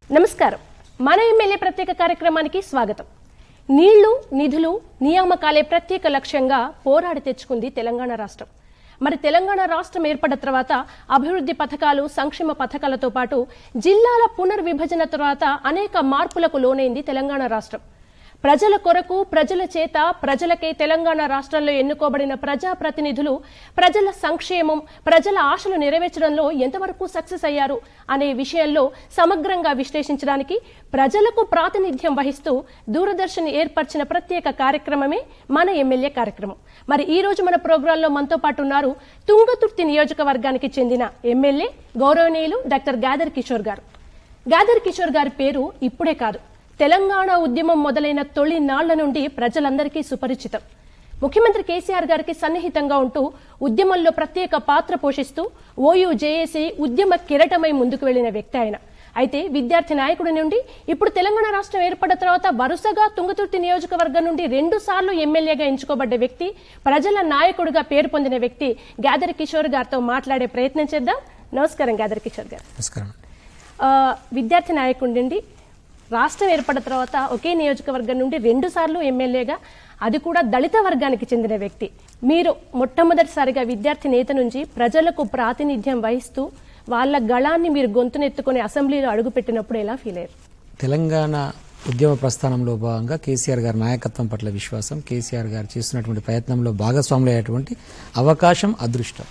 నమస్కారం. మన ఎమ్మెల్యే ప్రత్యేక కార్యక్రమానికి స్వాగతం. నీళ్లు, నిధులు, నియామకాలే ప్రత్యేక లక్ష్యంగా పోరాడి తెచ్చుకుంది తెలంగాణ రాష్ట్రం. మరి తెలంగాణ రాష్ట్రం ఏర్పడిన తర్వాత అభివృద్ధి పథకాలు, సంక్షేమ పథకాలతో పాటు జిల్లాల పునర్విభజన తర్వాత అనేక మార్పులకు లోనైంది తెలంగాణ రాష్ట్రం. ప్రజల కొరకు, ప్రజల చేత, ప్రజలకే తెలంగాణ రాష్ట్రంలో ఎన్నుకోబడిన ప్రజాప్రతినిధులు ప్రజల సంక్షేమం, ప్రజల ఆశలు నెరవేర్చడంలో ఎంతవరకు సక్సెస్ అయ్యారు అనే విషయంలో సమగ్రంగా విశ్లేషించడానికి ప్రజలకు ప్రాతినిధ్యం వహిస్తూ దూరదర్శన్ ఏర్పరిచిన ప్రత్యేక కార్యక్రమమే మన ఎమ్మెల్యే కార్యక్రమం. మరి ఈ రోజు మన ప్రోగ్రాంలో మనతో పాటు ఉన్నారు తుంగతుర్తి నియోజకవర్గానికి చెందిన ఎమ్మెల్యే గౌరవనీయులు డాక్టర్ గాదరి కిషోర్ గారు. గాదరి కిషోర్ గారి పేరు ఇప్పుడే కాదు, తెలంగాణ ఉద్యమం మొదలైన తొలి నాళ్ల నుండి ప్రజలందరికీ సుపరిచితం. ముఖ్యమంత్రి కేసీఆర్ గారికి సన్నిహితంగా ఉంటూ ఉద్యమంలో ప్రత్యేక పాత్ర పోషిస్తూ ఓయూ జేఏసీ ఉద్యమ కిరటమై ముందుకు వెళ్లిన వ్యక్తి ఆయన. అయితే విద్యార్థి నాయకుడి నుండి ఇప్పుడు తెలంగాణ రాష్ట్రం ఏర్పడిన తర్వాత వరుసగా తుంగతుర్తి నియోజకవర్గం నుండి 2 సార్లు ఎమ్మెల్యేగా ఎంచుకోబడ్డ వ్యక్తి, ప్రజల నాయకుడిగా పేరు పొందిన వ్యక్తి గాదరి కిషోర్ గారితో మాట్లాడే ప్రయత్నం చేద్దాం. నమస్కారం గాదరి కిషోర్ గారు. నమస్కారం. విద్యార్థి నాయకుడి నుండి రాష్ట్రం ఏర్పడిన తర్వాత ఒకే నియోజకవర్గం నుండి 2 సార్లు ఎమ్మెల్యేగా, అది కూడా దళిత వర్గానికి చెందిన వ్యక్తి. మీరు మొట్టమొదటిసారిగా విద్యార్థి నేత నుంచి ప్రజలకు ప్రాతినిధ్యం వహిస్తూ వాళ్ళ గళాన్ని మీరు గొంతునెత్తుకుని అసెంబ్లీలో అడుగుపెట్టినప్పుడు ఎలా ఫీల్ అయ్యారు? తెలంగాణ ఉద్యమ ప్రస్థానంలో భాగంగా కేసీఆర్ గారి నాయకత్వం పట్ల విశ్వాసం, కేసీఆర్ గారు చేస్తున్నటువంటి ప్రయత్నంలో భాగస్వాములు అయ్యేటువంటి అవకాశం, అదృష్టం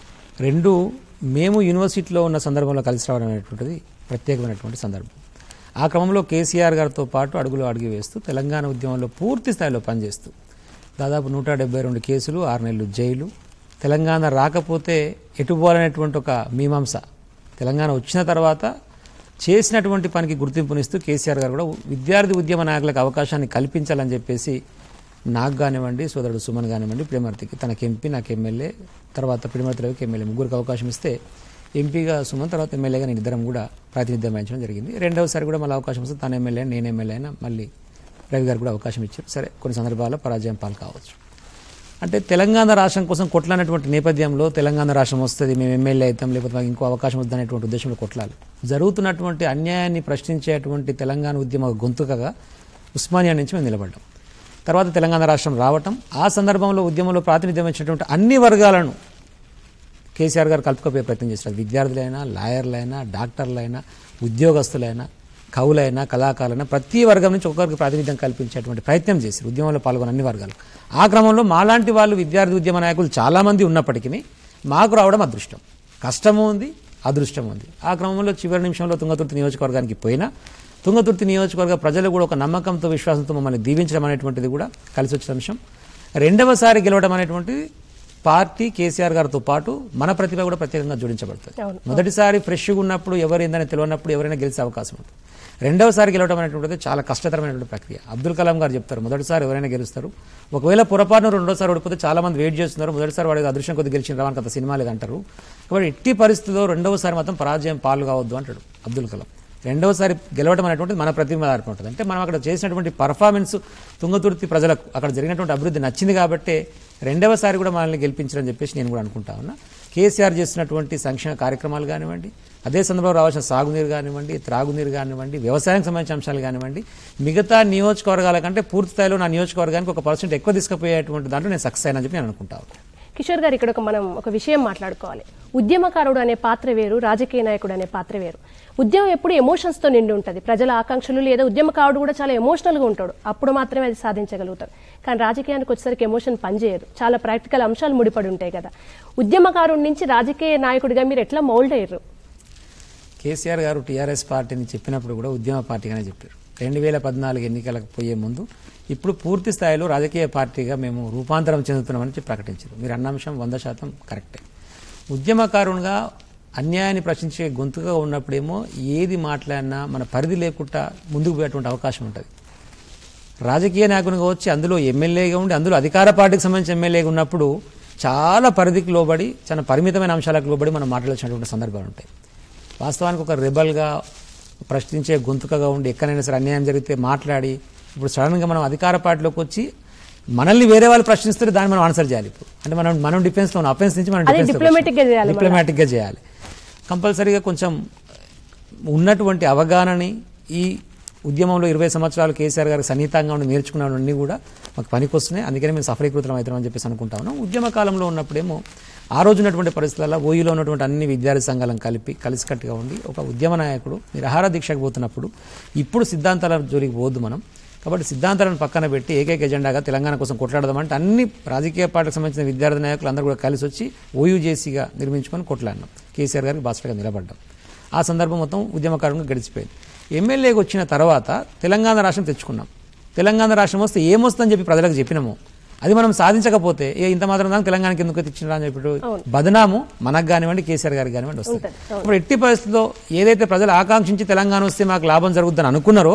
రెండు మేము యూనివర్సిటీలో ఉన్న సందర్భంలో కలిసి రావడం అనేటువంటిది ప్రత్యేకమైనటువంటి సందర్భం. ఆ క్రమంలో కేసీఆర్ గారితో పాటు అడుగులు అడుగు వేస్తూ తెలంగాణ ఉద్యమంలో పూర్తి స్థాయిలో పనిచేస్తూ దాదాపు 172 కేసులు, 6 నెలలు జైలు, తెలంగాణ రాకపోతే ఎటుపోవాలనేటువంటి ఒక మీమాంస, తెలంగాణ వచ్చిన తర్వాత చేసినటువంటి పనికి గుర్తింపునిస్తూ కేసీఆర్ గారు కూడా విద్యార్థి ఉద్యమ నాయకులకు అవకాశాన్ని కల్పించాలని చెప్పేసి నాకు కానివ్వండి, సోదరుడు సుమన్ కానివ్వండి, పిడిమర్తికి తనకి ఎంపీ, నాకు ఎమ్మెల్యే, తర్వాత పిడిమర్తిలోకి ఎమ్మెల్యే, ముగ్గురికి అవకాశం ఇస్తే ఎంపీగా సుమన్, తర్వాత ఎమ్మెల్యేగా నేను ఇద్దరం కూడా ప్రాతినిధ్యం వహించడం జరిగింది. రెండవసారి కూడా మళ్ళీ అవకాశం వస్తే తన ఎమ్మెల్యే, నేను ఎమ్మెల్యే అయినా మళ్ళీ రవి గారు కూడా అవకాశం ఇచ్చారు. సరే, కొన్ని సందర్భాల్లో పరాజయం పాలు కావచ్చు. అంటే తెలంగాణ రాష్ట్రం కోసం కొట్లాడినటువంటి నేపథ్యంలో తెలంగాణ రాష్ట్రం వస్తుంది, మేము ఎమ్మెల్యే అవుతాం, లేకపోతే మాకు ఇంకో అవకాశం వద్దనేటువంటి ఉద్దేశంలో కొట్లాలి. జరుగుతున్నటువంటి అన్యాయాన్ని ప్రశ్నించేటువంటి తెలంగాణ ఉద్యమ గొంతుకగా ఉస్మానియా నుంచి మేము నిలబడ్డాం. తర్వాత తెలంగాణ రాష్ట్రం రావటం, ఆ సందర్భంలో ఉద్యమంలో ప్రాతినిధ్యం ఇచ్చినటువంటి అన్ని వర్గాలను కేసీఆర్ గారు కలుపుకపోయే ప్రయత్నం చేశారు. విద్యార్థులైనా, లాయర్లైనా, డాక్టర్లైనా, ఉద్యోగస్తులైనా, కవులైనా, కళాకారులైనా ప్రతి వర్గం నుంచి ఒక్కొక్కరికి ప్రాతినిధ్యం కల్పించేటువంటి ప్రయత్నం చేశారు ఉద్యమంలో పాల్గొన్న అన్ని వర్గాలు. ఆ క్రమంలో మాలాంటి వాళ్ళు విద్యార్థి ఉద్యమ నాయకులు చాలామంది ఉన్నప్పటికీ మాకు రావడం అదృష్టం. కష్టము ఉంది, అదృష్టం ఉంది. ఆ క్రమంలో చివరి నిమిషంలో తుంగతుర్తి నియోజకవర్గానికి పోయినా తుంగతుర్తి నియోజకవర్గ ప్రజలు కూడా ఒక నమ్మకంతో, విశ్వాసంతో మమ్మల్ని దీవించడం అనేటువంటిది కూడా కలిసి వచ్చిన అంశం. రెండవసారి గెలవడం అనేటువంటిది పార్టీ, కేసీఆర్ గారితో పాటు మన ప్రతిభ కూడా ప్రత్యేకంగా జోడించబడుతుంది. మొదటిసారి ఫ్రెష్గా ఉన్నప్పుడు ఎవరైందని తెలియనప్పుడు ఎవరైనా గెలిచే అవకాశం ఉంటుంది. రెండవసారి గెలవడం అనేటువంటిది చాలా కష్టతరమైనటువంటి ప్రక్రియ. అబ్దుల్ కలాం గారు చెప్తారు, మొదటిసారి ఎవరైనా గెలుస్తారు, ఒకవేళ పొరపాటున రెండోసారి ఓడిపోతే చాలా మంది వెయిట్ చేస్తున్నారు, మొదటిసారి వాడికి అదృష్టం కొద్ది గెలిచిన రావడానికి అంత సినిమా లేదంటారు. కాబట్టి ఎట్టి పరిస్థితుల్లో రెండవసారి మాత్రం పరాజయం పాలు కావద్దు అంటాడు అబ్దుల్ కలాం. రెండవసారి గెలవడం అనేటువంటిది మన ప్రతిభ ఆధారపడి ఉంటుంది. అంటే మనం అక్కడ చేసినటువంటి పర్ఫార్మెన్స్ తుంగతుర్తి ప్రజలకు, అక్కడ జరిగినటువంటి అభివృద్ధి నచ్చింది కాబట్టి రెండవసారి కూడా మనల్ని గెలిపించారని చెప్పేసి నేను కూడా అనుకుంటా ఉన్నా. కేసీఆర్ చేసినటువంటి సంక్షేమ కార్యక్రమాలు కానివ్వండి, అదే సందర్భంలో రావాల్సిన సాగునీరు కానివ్వండి, త్రాగునీరు కానివ్వండి, వ్యవసాయానికి సంబంధించిన అంశాలు కానివ్వండి, మిగతా నియోజకవర్గాల కంటే పూర్తి స్థాయిలో నా నియోజకవర్గానికి 1% ఎక్కువ తీసుకుపోయేటువంటి దాంట్లో నేను సక్సెస్ అయినా చెప్పి నేను అనుకుంటా ఉన్నాను. కిషోర్ గారు, ఇక్కడ మనం ఒక విషయం మాట్లాడుకోవాలి. ఉద్యమకారుడు అనే పాత్ర వేరు, రాజకీయ నాయకుడు అనే పాత్ర వేరు. ఉద్యమం ఎప్పుడు ఎమోషన్స్ తో నిండి ఉంటుంది. ప్రజల ఆకాంక్షలు లేదా ఉద్యమకారుడు కూడా చాలా ఎమోషనల్ గా ఉంటాడు, అప్పుడు మాత్రమే అది సాధించగలుగుతారు. కానీ రాజకీయానికి వచ్చేసరికి ఎమోషన్ పనిచేయదు, చాలా ప్రాక్టికల్ అంశాలు ముడిపడి ఉంటాయి కదా. ఉద్యమకారుడి నుంచి రాజకీయ నాయకుడిగా మీరు ఎట్లా మౌల్డ్ అయ్యారు? కేసీఆర్ గారు టీఆర్ఎస్ పార్టీని చెప్పినప్పుడు కూడా ఉద్యమ పార్టీగానే చెప్పారు. 2014 ఎన్నికలకు పోయే ముందు ఇప్పుడు పూర్తి స్థాయిలో రాజకీయ పార్టీగా మేము రూపాంతరం చెందుతున్నామని ప్రకటించారు. మీరు అన్న అంశం 100% కరెక్టే. ఉద్యమకారునిగా అన్యాయాన్ని ప్రశ్నించే గొంతుగా ఉన్నప్పుడేమో ఏది మాట్లాడినా మన పరిధి లేకుండా ముందుకు పోయేటువంటి అవకాశం ఉంటుంది. రాజకీయ నాయకునిగా వచ్చి అందులో ఎమ్మెల్యేగా ఉండి అందులో అధికార పార్టీకి సంబంధించిన ఎమ్మెల్యేగా ఉన్నప్పుడు చాలా పరిధికి లోబడి, చాలా పరిమితమైన అంశాలకు లోబడి మనం మాట్లాడాల్సినటువంటి సందర్భాలు ఉంటాయి. వాస్తవానికి ఒక రెబల్గా ప్రశ్నించే గొంతుకగా ఉండి ఎక్కడైనా సరే అన్యాయం జరిగితే మాట్లాడి, ఇప్పుడు సడన్గా మనం అధికార పార్టీలోకి వచ్చి మనల్ని వేరే వాళ్ళు ప్రశ్నిస్తే దాన్ని మనం ఆన్సర్ చేయాలి. ఇప్పుడు అంటే మనం డిఫెన్స్లో ఉన్న అఫెన్స్ నుంచి మనం డిప్లొమాటిక్గా చేయాలి. కంపల్సరీగా కొంచెం ఉన్నటువంటి అవగాహనని ఈ ఉద్యమంలో 20 సంవత్సరాలు కేసీఆర్ గారికి సన్నిహితంగా ఉండి నేర్చుకున్నవన్నీ కూడా మాకు పనికొస్తున్నాయి. అందుకని మేము సఫలీకృతం అవుతామని చెప్పేసి అనుకుంటా ఉన్నాం. ఉద్యమ కాలంలో ఉన్నప్పుడేమో ఆ రోజు ఉన్నటువంటి పరిస్థితులలో ఓయూలో ఉన్నటువంటి అన్ని విద్యార్థి సంఘాలను కలిసికట్టుగా ఉండి ఒక ఉద్యమ నాయకుడు నిరాహార దీక్షకు పోతున్నప్పుడు ఇప్పుడు సిద్ధాంతాల జోలికి పోవద్దు మనం, కాబట్టి సిద్ధాంతాలను పక్కన పెట్టి ఏకైక ఎజెండాగా తెలంగాణ కోసం కొట్లాడదామంటే అన్ని రాజకీయ పార్టీకి సంబంధించిన విద్యార్థి నాయకులు అందరూ కూడా కలిసి వచ్చి ఓయూజేసీగా నిర్మించుకొని కొట్లాడినాం. కేసీఆర్ గారికి బాసటగా నిలబడ్డాం. ఆ సందర్భం మొత్తం ఉద్యమకారంగా గడిచిపోయింది. ఎమ్మెల్యేకి వచ్చిన తర్వాత తెలంగాణ రాష్ట్రం తెచ్చుకున్నాం. తెలంగాణ రాష్ట్రం వస్తే ఏమొస్తుందని చెప్పి ప్రజలకు చెప్పినాము. అది మనం సాధించకపోతే ఇంత మాత్రం దాకా తెలంగాణకి ఎందుకు తెచ్చినా అని చెప్పి బదనాము మనకు కానివ్వండి కేసీఆర్ గారికి కానివ్వండి వస్తుంది. ఇప్పుడు ఎట్టి పరిస్థితుల్లో ఏదైతే ప్రజలు ఆకాంక్షించి తెలంగాణ వస్తే మాకు లాభం జరుగుతుందని అనుకున్నారో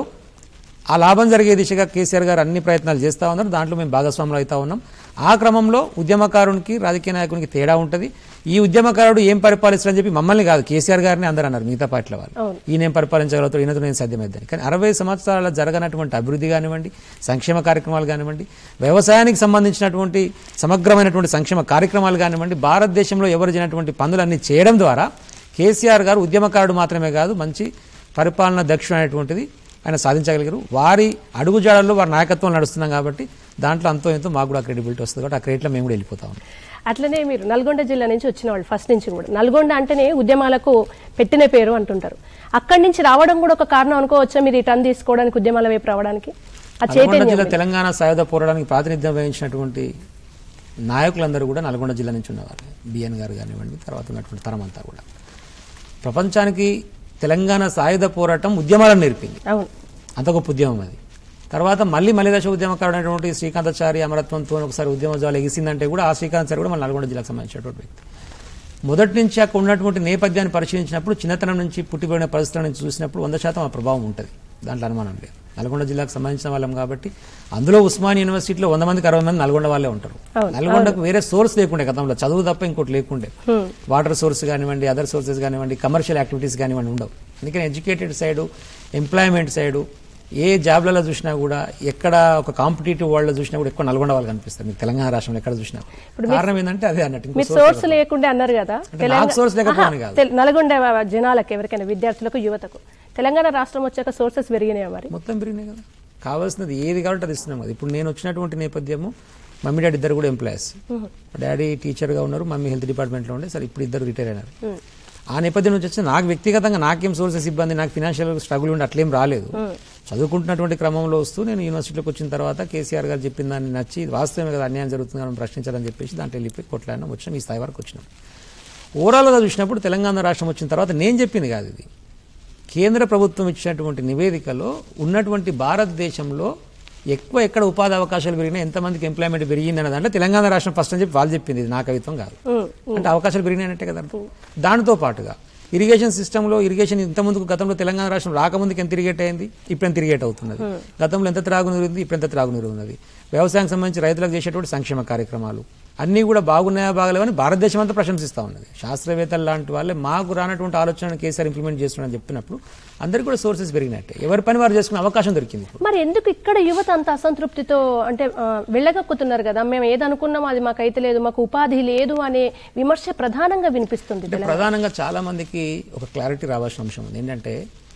ఆ లాభం జరిగే దిశగా కేసీఆర్ గారు అన్ని ప్రయత్నాలు చేస్తూ ఉన్నారు. దాంట్లో మేము భాగస్వాములు అవుతా ఉన్నాం. ఆ క్రమంలో ఉద్యమకారునికి రాజకీయ నాయకునికి తేడా ఉంటుంది. ఈ ఉద్యమకారుడు ఏం పరిపాలిస్తారని చెప్పి మమ్మల్ని కాదు కేసీఆర్ గారిని అందరూ అన్నారు, మిగతా పార్టీల వాళ్ళు ఈయనేం పరిపాలించగలుగుతాడు, ఈయనతో నేను సాధ్యమైద్దని. కానీ 60 సంవత్సరాల జరగనటువంటి అభివృద్ధి కానివ్వండి, సంక్షేమ కార్యక్రమాలు కానివ్వండి, వ్యవసాయానికి సంబంధించినటువంటి సమగ్రమైనటువంటి సంక్షేమ కార్యక్రమాలు కానివ్వండి, భారతదేశంలో ఎవరు చేయనటువంటి పనులన్నీ చేయడం ద్వారా కేసీఆర్ గారు ఉద్యమకారుడు మాత్రమే కాదు మంచి పరిపాలన దక్షుడు అనేటువంటిది ఆయన సాధించగలిగారు. వారి అడుగుజాడల్లో వారి నాయకత్వం నడుస్తున్నాం కాబట్టి దాంట్లో అంతో ఎంతో మాకు కూడా క్రెడిబిలిటీ వస్తుంది. కాబట్టి ఆ క్రెడిట్లో మేము కూడా వెళ్ళిపోతా ఉన్నాం. అట్లనే మీరు నల్గొండ జిల్లా నుంచి వచ్చిన వాళ్ళు ఫస్ట్ నుంచి కూడా నల్గొండ అంటేనే ఉద్యమాలకు పెట్టిన పేరు అంటుంటారు. అక్కడి నుంచి రావడం కూడా ఒక కారణం అనుకోవచ్చా మీరు ఈ టర్న్ తీసుకోవడానికి, ఉద్యమాల వైపు రావడానికి? నల్గొండ జిల్లా తెలంగాణ సాయుధ పోరాటానికి ప్రాతినిధ్యం వహించినటువంటి నాయకులందరూ కూడా నల్గొండ జిల్లా నుంచి ఉన్నవారు. బిఎన్ గారు కానివ్వండి, తర్వాత ఉన్నటువంటి తరం అంతా కూడా ప్రపంచానికి తెలంగాణ సాయుధ పోరాటం ఉద్యమాలను నేర్పింది. అంత గొప్ప ఉద్యమం అది. తర్వాత మళ్ళీ దశ ఉద్యమకారుడు అనేటువంటి శ్రీకాంతాచారి అమరత్వంతో ఒకసారి ఉద్యమజాలు ఎగిసిందంటే కూడా ఆ శ్రీకాంతాచారి కూడా మన నల్గొండ జిల్లాకు సంబంధించినటువంటి వ్యక్తి. మొదటి నుంచి అక్కడ ఉన్నటువంటి నేపథ్యాన్ని పరిశీలించినప్పుడు చిన్నతనం నుంచి పుట్టిపోయిన పరిస్థితుల నుంచి చూసినప్పుడు 100% ఆ ప్రభావం ఉంటుంది. దాంట్లో అనుమానం లేదు. నల్గొండ జిల్లాకు సంబంధించిన వాళ్ళం కాబట్టి అందులో ఉస్మానియా యూనివర్సిటీలో 100 మందికి 60 మంది నల్గొండ వాళ్ళే ఉంటారు. నల్గొండకు వేరే సోర్స్ లేకుండే, గతంలో చదువు తప్ప ఇంకోటి లేకుండే. వాటర్ సోర్స్ కానివ్వండి, అదర్ సోర్సెస్ కానివ్వండి, కమర్షియల్ యాక్టివిటీస్ కానివ్వండి ఉండవు. అందుకని ఎడ్యుకేటెడ్ సైడు, ఎంప్లాయ్మెంట్ సైడు ఏ జాబ్లలో చూసినా కూడా ఎక్కడ ఒక కాంపిటేటివ్ వరల్డ్ చూసినా కూడా ఎక్కువ నల్గొండ వాళ్ళు కనిపిస్తారు. మీకు తెలంగాణ రాష్ట్రంలో ఎక్కడ చూసినా కారణం ఏంటంటే అదే అన్నట్టు సోర్స్ లేకుండా అన్నారు కదా, సోర్స్ లేకపోవడం కాదు. నల్గొండ జనాలకు ఎవరికైనా విద్యార్థులకు యువతకు తెలంగాణ రాష్ట్రం వచ్చాక సోర్సెస్ పెరిగినాయి, మరి మొత్తం పెరిగినాయి కదా. కావాల్సినది ఏది కాబట్టి అది ఇస్తున్నాం కదా. ఇప్పుడు నేను వచ్చినటువంటి నేపథ్యము మమ్మీ డాడీ ఇద్దరు కూడా ఎంప్లాయీస్. డాడీ టీచర్గా ఉన్నారు, మమ్మీ హెల్త్ డిపార్ట్మెంట్లో ఉండే, సరే ఇప్పుడు ఇద్దరు రిటైర్ అయినారు. ఆ నేపథ్యం నుంచి వచ్చి నాకు వ్యక్తిగతంగా నాకేం సోర్సెస్ ఇబ్బంది, నాకు ఫినాన్షియల్ స్ట్రగుల్ ఉండి అట్లేం రాలేదు. చదువుకుంటున్నటువంటి క్రమంలో వస్తూ నేను యూనివర్సిటీలోకి వచ్చిన తర్వాత కేసీఆర్ గారు చెప్పిన దాన్ని నచ్చి వాస్తవమే కదా అన్యాయం జరుగుతుంది మనం ప్రశ్నించాలని చెప్పేసి దాంట్లో వెళ్ళిపోయి కొట్లాడినాం, వచ్చినాం, ఈ స్థాయి వరకు వచ్చినాం. ఓవరాల్గా చూసినప్పుడు తెలంగాణ రాష్ట్రం వచ్చిన తర్వాత నేను చెప్పింది కాదు ఇది. కేంద్ర ప్రభుత్వం ఇచ్చినటువంటి నివేదికలో ఉన్నటువంటి భారతదేశంలో ఎక్కువ ఎక్కడ ఉపాధి అవకాశాలు పెరిగినాయి, ఎంతమందికి ఎంప్లాయ్మెంట్ పెరిగింది అన్న దాంట్లో తెలంగాణ రాష్ట్రం ఫస్ట్ అని చెప్పి వాళ్ళు చెప్పింది. ఇది నా కవిత్వం కాదు. అంటే అవకాశాలు పెరిగినాయంటే కదా. దానితో పాటుగా ఇరిగేషన్ సిస్టంలో ఇరిగేషన్ ఇంతకుముందుకు గతంలో తెలంగాణ రాష్ట్రం రాకముందుకు ఎంత ఇరిగేట్ అయింది, ఇప్పుడు ఎంత ఇరిగేట్ అవుతున్నది, గతంలో ఎంత త్రాగునీరు ఉంది, ఇప్పుడు ఎంత త్రాగునీరు ఉన్నది, వ్యవసాయానికి సంబంధించి రైతులకు చేసేటువంటి సంక్షేమ కార్యక్రమాలు అన్నీ కూడా బాగున్నాయా బాగలేవని భారతదేశం అంతా ప్రశంసిస్తూ ఉన్నది. శాస్త్రవేత్తలు లాంటి వాళ్ళే మాకు రానటువంటి ఆలోచనను కేసీఆర్ ఇంప్లిమెంట్ చేస్తున్నారని చెప్పినప్పుడు అందరికీ కూడా సోర్సెస్ పెరిగినట్టే, ఎవరి పని వారు చేసుకునే అవకాశం దొరికింది. మరి ఎందుకు ఇక్కడ యువత అంత అసంతృప్తితో అంటే వెళ్ళగక్కుతున్నారు కదా, మేము ఏదనుకున్నామో అది మాకు అయితే లేదు, మాకు ఉపాధి లేదు అనే విమర్శ ప్రధానంగా వినిపిస్తుంది. ప్రధానంగా చాలా మందికి ఒక క్లారిటీ రావాల్సిన అంశం ఉంది. ఏంటంటే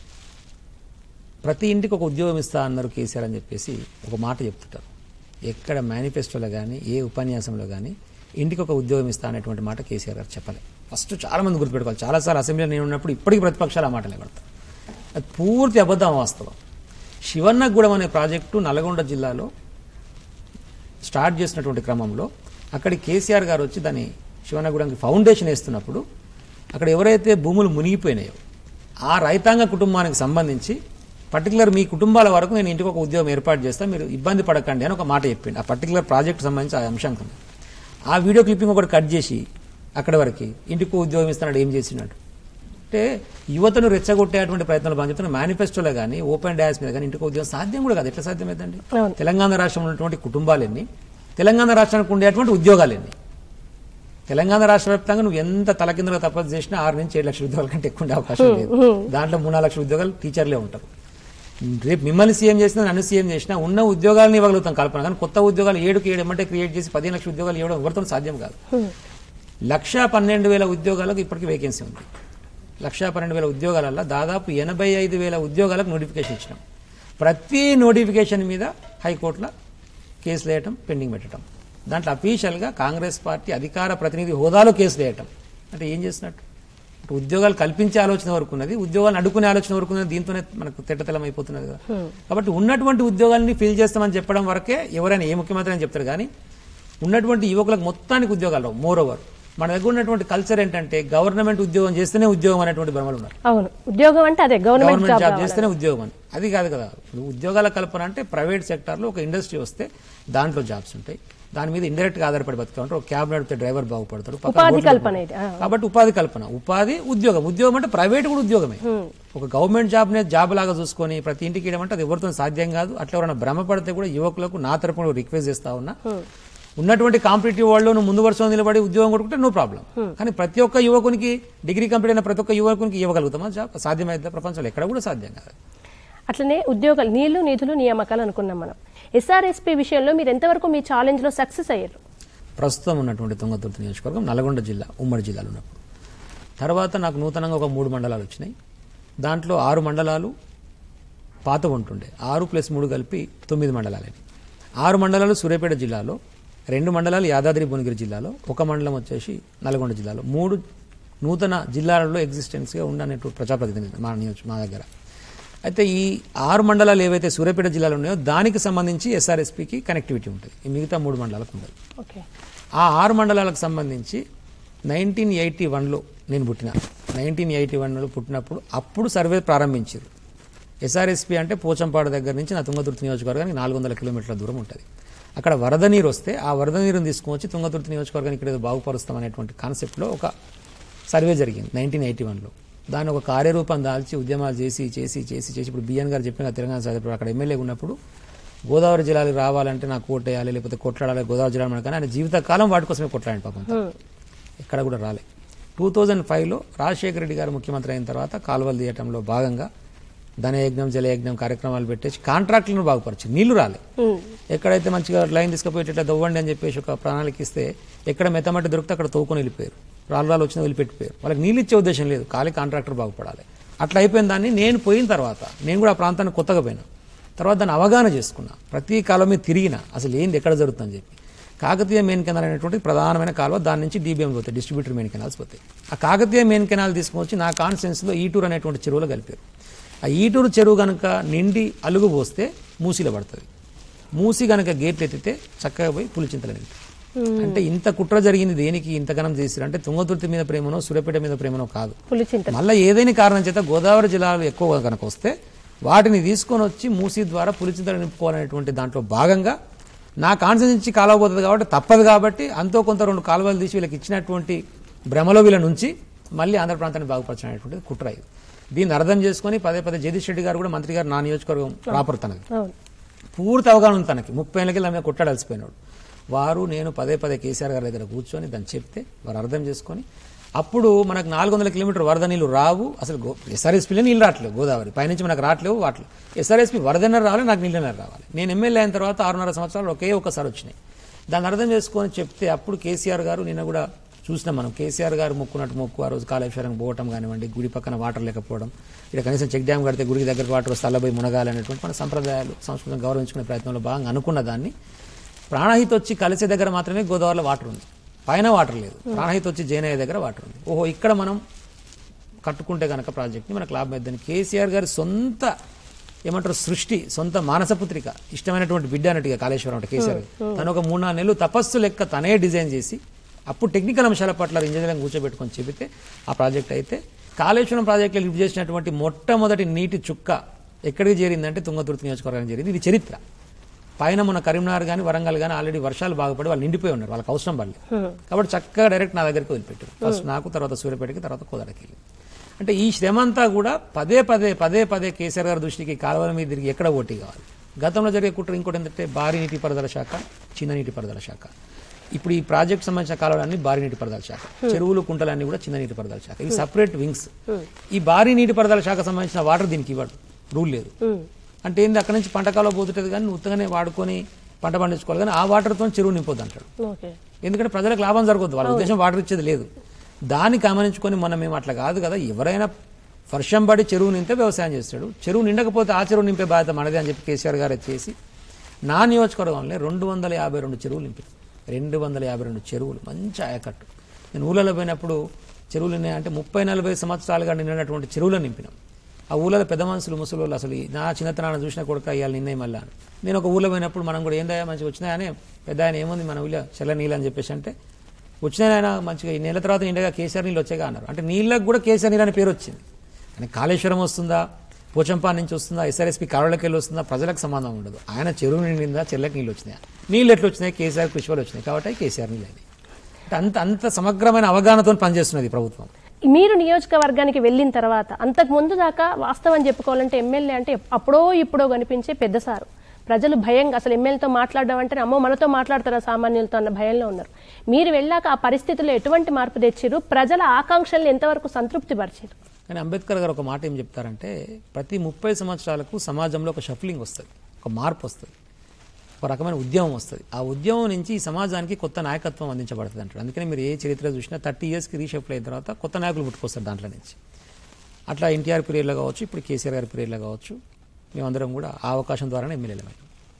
ప్రతి ఇంటికి ఒక ఉద్యోగం ఇస్తా అన్నారు కేసీఆర్ అని చెప్పేసి ఒక మాట చెప్తుంటారు. ఎక్కడ మేనిఫెస్టోలో కానీ ఏ ఉపన్యాసంలో కానీ ఇంటికి ఒక ఉద్యోగం ఇస్తా అనేటువంటి మాట కేసీఆర్ గారు చెప్పలే. ఫస్ట్ చాలా మంది గుర్తుపెట్టుకోవాలి. చాలాసార్లు అసెంబ్లీలో నేను ఉన్నప్పుడు ఇప్పటికీ ప్రతిపక్షాలు ఆ మాటలే పడతారు. అది పూర్తి అబద్ధం, వాస్తవం. శివన్నగూడెం అనే ప్రాజెక్టు నల్గొండ జిల్లాలో స్టార్ట్ చేసినటువంటి క్రమంలో అక్కడికి కేసీఆర్ గారు వచ్చి దాన్ని శివన్నగూడెంకి ఫౌండేషన్ వేస్తున్నప్పుడు అక్కడ ఎవరైతే భూములు మునిగిపోయినాయో ఆ రైతాంగ కుటుంబానికి సంబంధించి పర్టికులర్ మీ కుటుంబాల వరకు నేను ఇంటికి ఒక ఉద్యోగం ఏర్పాటు చేస్తాను, మీరు ఇబ్బంది పడకండి అని ఒక మాట చెప్పింది. ఆ పర్టికులర్ ప్రాజెక్ట్ సంబంధించి ఆ అంశానికి ఆ వీడియో క్లిప్పింగ్ ఒకటి కట్ చేసి అక్కడి వరకు ఇంటికి ఉద్యోగం ఇస్తున్నాడు ఏం చేసినట్టు. అంటే యువతను రెచ్చగొట్టేటువంటి ప్రయత్నాలు బాగా చెప్తున్నా. మేనిఫెస్టోలో కానీ ఓపెన్ డాష్ మీద కానీ ఇంటికి ఉద్యోగం సాధ్యం కూడా కాదు. ఎట్లా సాధ్యమైందండి? తెలంగాణ రాష్ట్రంలో ఉన్నటువంటి కుటుంబాలెన్ని, తెలంగాణ రాష్ట్రానికి ఉండేటువంటి ఉద్యోగాలెన్ని. తెలంగాణ రాష్ట్ర వ్యాప్తంగా నువ్వు ఎంత తలకిందులుగా తపస్సు చేసినా 6 నుంచి 7 లక్షల ఉద్యోగాల కంటే ఎక్కువ అవకాశం లేదు. దాంట్లో 3-4 లక్షల ఉద్యోగాలు టీచర్లే ఉంటారు. రేపు మిమ్మల్ని సీఎం చేసినా నన్ను సీఎం చేసినా ఉన్న ఉద్యోగాలను ఇవ్వగలుగుతాం కల్పన, కానీ కొత్త ఉద్యోగాలు 7కి 7 ఏమంటే క్రియేట్ చేసి 15 లక్షల ఉద్యోగాలు ఇవ్వడం ఎవరితో సాధ్యం కాదు. 1,12,000 ఉద్యోగాలకు ఇప్పటికీ వేకెన్సీ ఉంది. 1,12,000 ఉద్యోగాలలో దాదాపు 85,000 ఉద్యోగాలకు నోటిఫికేషన్ ఇచ్చినాం. ప్రతి నోటిఫికేషన్ మీద హైకోర్టులో కేసులు వేయటం, పెండింగ్ పెట్టడం. దాంట్లో అఫీషియల్గా కాంగ్రెస్ పార్టీ అధికార ప్రతినిధి హోదాలో కేసులు వేయటం. అంటే ఏం చేసినట్టు? ఉద్యోగాలు కల్పించే ఆలోచన వరకు ఉన్నది, ఉద్యోగాలను అడ్డుకునే ఆలోచన వరకు ఉన్నది. దీంతోనే మనకు తెట్టతెలం అయిపోతున్నది కదా. కాబట్టి ఉన్నటువంటి ఉద్యోగాలని ఫిల్ చేస్తామని చెప్పడం వరకే ఎవరైనా ఏ ముఖ్యమంత్రి అని చెప్తారు. కానీ ఉన్నటువంటి యువకులకు మొత్తానికి ఉద్యోగాలు రావు. మోర్ ఓవర్ మన దగ్గర ఉన్నటువంటి కల్చర్ ఏంటంటే గవర్నమెంట్ ఉద్యోగం చేస్తేనే ఉద్యోగం అనేటువంటి భ్రమలు ఉన్నారు. అవును, ఉద్యోగం అంటే అదే గవర్నమెంట్ జాబ్ చేస్తేనే ఉద్యోగం అని. అది కాదు కదా. ఉద్యోగాల కల్పన అంటే ప్రైవేట్ సెక్టార్లో ఒక ఇండస్ట్రీ వస్తే దాంట్లో జాబ్స్ ఉంటాయి. దాని మీద ఇండైరెక్ట్ గా ఆధారపడి బతుకుంటారు. ఒక క్యాబ్ నడిపితే డ్రైవర్ బాగుపడతాడు. కాబట్టి ఉపాధి కల్పన, ఉపాధి, ఉద్యోగం. ఉద్యోగం అంటే ప్రైవేట్ కూడా ఉద్యోగమే. ఒక గవర్నమెంట్ జాబ్ లాగా చూసుకొని ప్రతి ఇంటికి ఇవ్వమంటే అది ఎవరితో సాధ్యం కాదు. అట్లా ఎవరైనా భ్రమపడితే కూడా యువకులకు నా తరపున రిక్వెస్ట్ చేస్తా ఉన్నా, ఉన్నటువంటి కాంపిటేటివ్ వరల్డ్ లో నువ్వు ముందు వరుసలో నిలబడి ఉద్యోగం కొట్టుకుంటే నో ప్రాబ్లం. కానీ ప్రతి ఒక్క యువకునికి, డిగ్రీ కంప్లీట్ అయిన ప్రతి ఒక్క యువకునికి ఇవ్వగలుగుతామా జాబ్? సాధ్యమైతే ప్రపంచంలో ఎక్కడ కూడా సాధ్యం కాదు. అట్లనే ఉద్యోగాలు, నీళ్లు, నిధులు, నియామకాలు అనుకున్నాం మనం. SRSP విషయంలో మీరు ఎంతవరకు మీ ఛాలెంజ్ లో సక్సెస్ అయ్యారు? ప్రస్తుతం ఉన్నటువంటి తుంగతుర్తి నియోజకవర్గం నల్గొండ జిల్లా, ఉమ్మడి జిల్లాలో ఉన్నప్పుడు తర్వాత నాకు నూతనంగా ఒక 3 మండలాలు వచ్చినాయి. దాంట్లో 6 మండలాలు పాత ఉంటుండే, 6+3 కలిపి 9 మండలాలు. 6 మండలాలు సూర్యాపేట జిల్లాలో, 2 మండలాలు యాదాద్రి భువనగిరి జిల్లాలో, 1 మండలం వచ్చేసి నల్గొండ జిల్లాలో. 3 నూతన జిల్లాలలో ఎగ్జిస్టెన్స్గా ఉండనేటువంటి ప్రజాప్రతినిధి మా దగ్గర. అయితే ఈ 6 మండలాలు ఏవైతే సూర్యాపేట జిల్లాలో ఉన్నాయో దానికి సంబంధించి SRSPకి కనెక్టివిటీ ఉంటుంది. ఈ మిగతా 3 మండలాలకు ఉండదు. ఆ 6 మండలాలకు సంబంధించి 1981లో నేను పుట్టిన. 1981లో పుట్టినప్పుడు అప్పుడు సర్వే ప్రారంభించారు. SRSP అంటే పోచంపాడు దగ్గర నుంచి నా తుంగతుర్తి నియోజకవర్గానికి 400 కిలోమీటర్ల దూరం ఉంటుంది. అక్కడ వరద నీరు వస్తే ఆ వరద నీరుని తీసుకువచ్చి తుంగతుర్తి నియోజకవర్గానికి ఇక్కడ ఏదో బాగుపరుస్తాం అనేటువంటి కాన్సెప్ట్లో ఒక సర్వే జరిగింది 1981లో. దాన్ని ఒక కార్యరూపం దాల్చి ఉద్యమాలు చేసి ఇప్పుడు బిఎన్ గారు చెప్పిన తెలంగాణ సాధిప్పుడు అక్కడ ఎమ్మెల్యే ఉన్నప్పుడు గోదావరి జిల్లాలకు రావాలంటే నాకు ఓటేయాలి, లేకపోతే కొట్లాడాలి గోదావరి జిల్లా మనకు. కానీ ఆయన జీవితకాలం వాటి కోసమే కొట్లాడండి పాపం. ఎక్కడ కూడా రాలే. 2005లో రాజశేఖర రెడ్డి గారు ముఖ్యమంత్రి అయిన తర్వాత కాలువలు తీయటంలో భాగంగా ధనయజ్ఞం, జలయజ్ఞం కార్యక్రమాలు పెట్టేసి కాంట్రాక్టులను బాగుపరిచి నీళ్లు రాలే. ఎక్కడైతే మంచిగా లైన్ తీసుకుపోయి ఇట్లా దవ్వండి అని చెప్పేసి ఒక ప్రణాళిక ఇస్తే ఎక్కడ మెత్తమట్టి దొరికితే అక్కడ తోకొని వెళ్ళిపోయారు. రాళ్ళు వచ్చిన వదిలిపెట్టిపోయారు. వాళ్ళకి నీళ్ళు ఇచ్చే ఉద్దేశం లేదు, ఖాళీ కాంట్రాక్టర్ బాగుపడాలి. అట్లా అయిపోయిన దాన్ని నేను పోయిన తర్వాత నేను కూడా ఆ ప్రాంతానికి కొత్తగా పోయినా. తర్వాత దాన్ని అవగాహన చేసుకున్నా. ప్రతి కాలం మీద తిరిగినా అసలు ఏంది ఎక్కడ జరుగుతుందని చెప్పి. కాకతీయ మెయిన్ కెనాల్ అనేటువంటి ప్రధానమైన కాలువ, దాని నుంచి DBM పోతాయి, డిస్ట్రిబ్యూటర్ మెయిన్ కెనాల్స్ పోతాయి. ఆ కాకతీయ మెయిన్ కెనాల్ తీసుకొచ్చి నా కాన్స్టిట్యున్సీలో ఈటూరు అనేటువంటి చెరువులో కలిపారు. ఆ ఈటూరు చెరువు కనుక నిండి అలుగు పోస్తే మూసిలో పడుతుంది. మూసి కనుక గేట్లు ఎత్తితే చక్కగా పోయి పులిచింతలు. అంటే ఇంత కుట్ర జరిగింది దేనికి, ఇంతగానం చేశారు అంటే తుంగతుర్తి మీద ప్రేమనో సూర్యాపేట మీద ప్రేమనో కాదు. మళ్ళీ ఏదైనా కారణం చేత గోదావరి జిల్లాలో ఎక్కువ కనుక వస్తే వాటిని తీసుకొని వచ్చి మూసి ద్వారా పులిచింతలు నింపుకోవాలనేటువంటి దాంట్లో భాగంగా నా కాన్స్టిట్యున్సీ కాలువ పోతుంది కాబట్టి తప్పదు. కాబట్టి అంతో కొంత 2 కాలువలు తీసి వీళ్ళకి ఇచ్చినటువంటి భ్రమలో వీళ్ళ నుంచి మళ్ళీ ఆంధ్ర ప్రాంతాన్ని బాగుపరచనేటువంటిది కుట్ర. ఇది దీన్ని అర్థం చేసుకుని పదే జగదీష్ రెడ్డి గారు కూడా మంత్రి గారు నా నియోజకవర్గం ప్రాపర్ తనది పూర్తి అవగాహన ఉంది. తనకి 30 ఏళ్ళకి దాని మీద కొట్టాడలిసిపోయినాడు. వారు నేను పదే కేసీఆర్ గారి దగ్గర కూర్చొని దాన్ని చెప్తే వారు అర్థం చేసుకొని అప్పుడు మనకు 400 కిలోమీటర్ వరద నీళ్లు రావు. అసలు SRSPలో నీళ్ళు రావట్లేవు, గోదావరి పైనుంచి మనకు రావట్లేవు. వాటిలో SRSP వరదన్నర రావాలి, నాకు నీళ్ళన్నర రావాలి. నేను ఎమ్మెల్యే అయిన తర్వాత 6.5 సంవత్సరాలు ఒక్కసారి వచ్చినాయి. దాన్ని అర్థం చేసుకొని చెప్తే అప్పుడు కేసీఆర్ గారు నిన్న కూడా చూసినాం మనం. కేసీఆర్ గారు మొక్కున్నట్టు మొక్కు ఆ రోజు కాళేశ్వరం పోవటం కానివ్వండి, గుడి పక్కన వాటర్ లేకపోవడం, ఇక్కడ కనీసం చెక్ డ్యామ్ కడితే గుడికి దగ్గర వాటర్ వస్తే అల్లబోయి మునగాలి అనేటువంటి మన సంప్రదాయాలు, సంస్కృతిని గౌరవించుకునే ప్రయత్నంలో భాగంగా అనుకున్న దాన్ని ప్రాణహిత వచ్చి కలిసే దగ్గర మాత్రమే గోదావరిలో వాటర్ ఉంది, పైన వాటర్ లేదు. ప్రాణహిత వచ్చి జైనయ్య దగ్గర వాటర్ ఉంది. ఓహో ఇక్కడ మనం కట్టుకుంటే కనుక ప్రాజెక్ట్ని మనకు లాభం అవుతుందని కేసీఆర్ గారి సొంత ఏమంటారు సృష్టి, సొంత మానసపుత్రిక, ఇష్టమైనటువంటి బిడ్డ అన్నట్టుగా కాళేశ్వరం అంటే కేసీఆర్ తను ఒక 3-4 నెలలు తపస్సు లెక్క తనే డిజైన్ చేసి అప్పుడు టెక్నికల్ అంశాల పట్ల ఇంజనీరింగ్ కూర్చోబెట్టుకొని చెబితే ఆ ప్రాజెక్ట్ అయితే కాళేశ్వరం ప్రాజెక్టులో లిఫ్ట్ చేసినటువంటి మొట్టమొదటి నీటి చుక్క ఎక్కడికి చేరిందంటే తుంగతుర్తి నియోజకవర్గానికి చేరింది. ఇది చరిత్ర. పైన మన కరీంనగర్ కానీ వరంగల్ కానీ ఆల్రెడీ వర్షాలు బాగుపడి వాళ్ళు నిండిపోయి ఉన్నారు, వాళ్ళకి అవసరం పడలేదు. కాబట్టి చక్కగా డైరెక్ట్ నా దగ్గరికి వదిలిపెట్టారు. ఫస్ట్ నాకు, తర్వాత సూర్యాపేటకి, తర్వాత కోదాడకి. అంటే ఈ శ్రమ అంతా కూడా పదే కేసీఆర్ గారి దృష్టికి కాలువల మీద తిరిగి ఎక్కడ ఓటీ కావాలి. గతంలో జరిగే కుట్ర ఇంకోటి ఏంటంటే భారీ నీటిపారుదల శాఖ, చిన్న నీటిపారుదల శాఖ. ఇప్పుడు ఈ ప్రాజెక్ట్ సంబంధించిన కాలువలన్నీ భారీ నీటిపారుదల శాఖ, చెరువులు కుంటలన్నీ కూడా చిన్న నీటిపారుదల శాఖ. ఇవి సపరేట్ వింగ్స్. ఈ భారీ నీటిపారుదల శాఖ సంబంధించిన వాటర్ దీనికి ఇవ్వడు, రూల్ లేదు. అంటే ఏంది అక్కడ నుంచి పంట కాలువ పోతుంటది కానీ ఉత్తగానే వాడుకొని పంట పండించుకోవాలి, కానీ ఆ వాటర్తో చెరువు నింపొద్దు అంటాడు. ఎందుకంటే ప్రజలకు లాభం జరగదు, వాళ్ళ ఉద్దేశం వాటర్ ఇచ్చేది లేదు. దాన్ని గమనించుకొని మనం మేము అట్లా కాదు కదా, ఎవరైనా వర్షం పడి చెరువు నింటే వ్యవసాయం చేస్తాడు, చెరువు నిండకపోతే ఆ చెరువు నింపే బాధ్యత మనదే అని చెప్పి కేసీఆర్ గారు చేసి నా నియోజకవర్గంలో 252 చెరువులు నింపారు. 252 చెరువులు, మంచి ఆయకట్టు. నేను ఊళ్ళలో పోయినప్పుడు చెరువులు ఉన్నాయంటే 30-40 సంవత్సరాలుగా నిండినటువంటి చెరువులను నింపినాం. ఆ ఊళ్ళలో పెద్ద మనుషులు ముసలు అసలు నా చిన్నతనాన్ని చూసిన కొడుకు ఇవాళ నిన్నయ్య మళ్ళా. నేను ఒక ఊళ్ళో పోయినప్పుడు మనం కూడా ఏందా మంచిగా వచ్చినాయని పెద్ద ఆయన ఏముంది మన ఊళ్ళో చల్ల నీళ్ళు అని చెప్పేసి అంటే వచ్చినాయన మంచిగా ఈ నెల తర్వాత నిండగా కేసీఆర్ నీళ్ళు వచ్చాగా అన్నారు. అంటే నీళ్ళకు కూడా కేసీఆర్ నీళ్ళు అనే పేరు వచ్చింది. అంటే కాళేశ్వరం వస్తుందా, పోచంపాడు నుంచి వస్తుందా, ఎస్ఆర్ఎస్పీ కాలువలోకి వెళ్ళి వస్తుందా, ప్రజలకు సంబంధం ఉండదు. ఆయన చెరువు నిండిందా, చెల్లకి నీళ్ళు వచ్చినాయా, నీళ్ళు ఎట్లా వచ్చినాయి, కేసీఆర్ కృషి వచ్చినాయి కాబట్టి కేసీఆర్ నీళ్ళు అని. అంటే అంత సమగ్రమైన అవగాహనతో పనిచేస్తున్నది ప్రభుత్వం. మీరు నియోజకవర్గానికి వెళ్ళిన తర్వాత అంతకు ముందు దాకా వాస్తవం చెప్పుకోవాలంటే ఎమ్మెల్యే అంటే అప్పుడో ఇప్పుడో కనిపించే పెద్ద సారు. ప్రజలు భయంగా అసలు ఎమ్మెల్యేతో మాట్లాడడం అంటే అమ్మో మనతో మాట్లాడతారా సామాన్యులతో అన్న భయంలో ఉన్నారు. మీరు వెళ్ళాక ఆ పరిస్థితుల్లో ఎటువంటి మార్పు తెచ్చారు, ప్రజల ఆకాంక్షల్ని ఎంతవరకు సంతృప్తి పరిచారు? కానీ అంబేద్కర్ గారు ఒక మాట ఏం చెప్తారంటే ప్రతి 30 సంవత్సరాలకు సమాజంలో ఒక షఫ్లింగ్ వస్తుంది, ఒక మార్పు వస్తుంది, ఒక రకమైన ఉద్యమం వస్తుంది. ఆ ఉద్యమం నుంచి ఈ సమాజానికి కొత్త నాయకత్వం అందించబడుతుంది అంటారు. అందుకని మీరు ఏ చరిత్ర చూసినా 30 ఇయర్స్కి రీషఫ్ల్ అయిన తర్వాత కొత్త నాయకులు పుట్టుకొస్తారు దాంట్లో నుంచి. అట్లా ఎన్టీఆర్ పీరియడ్లో కావచ్చు, ఇప్పుడు కేసీఆర్ గారి పీరియడ్లో కావచ్చు, మేమందరం కూడా ఆ అవకాశం ద్వారానే ఎమ్మెల్యేలమైనాం.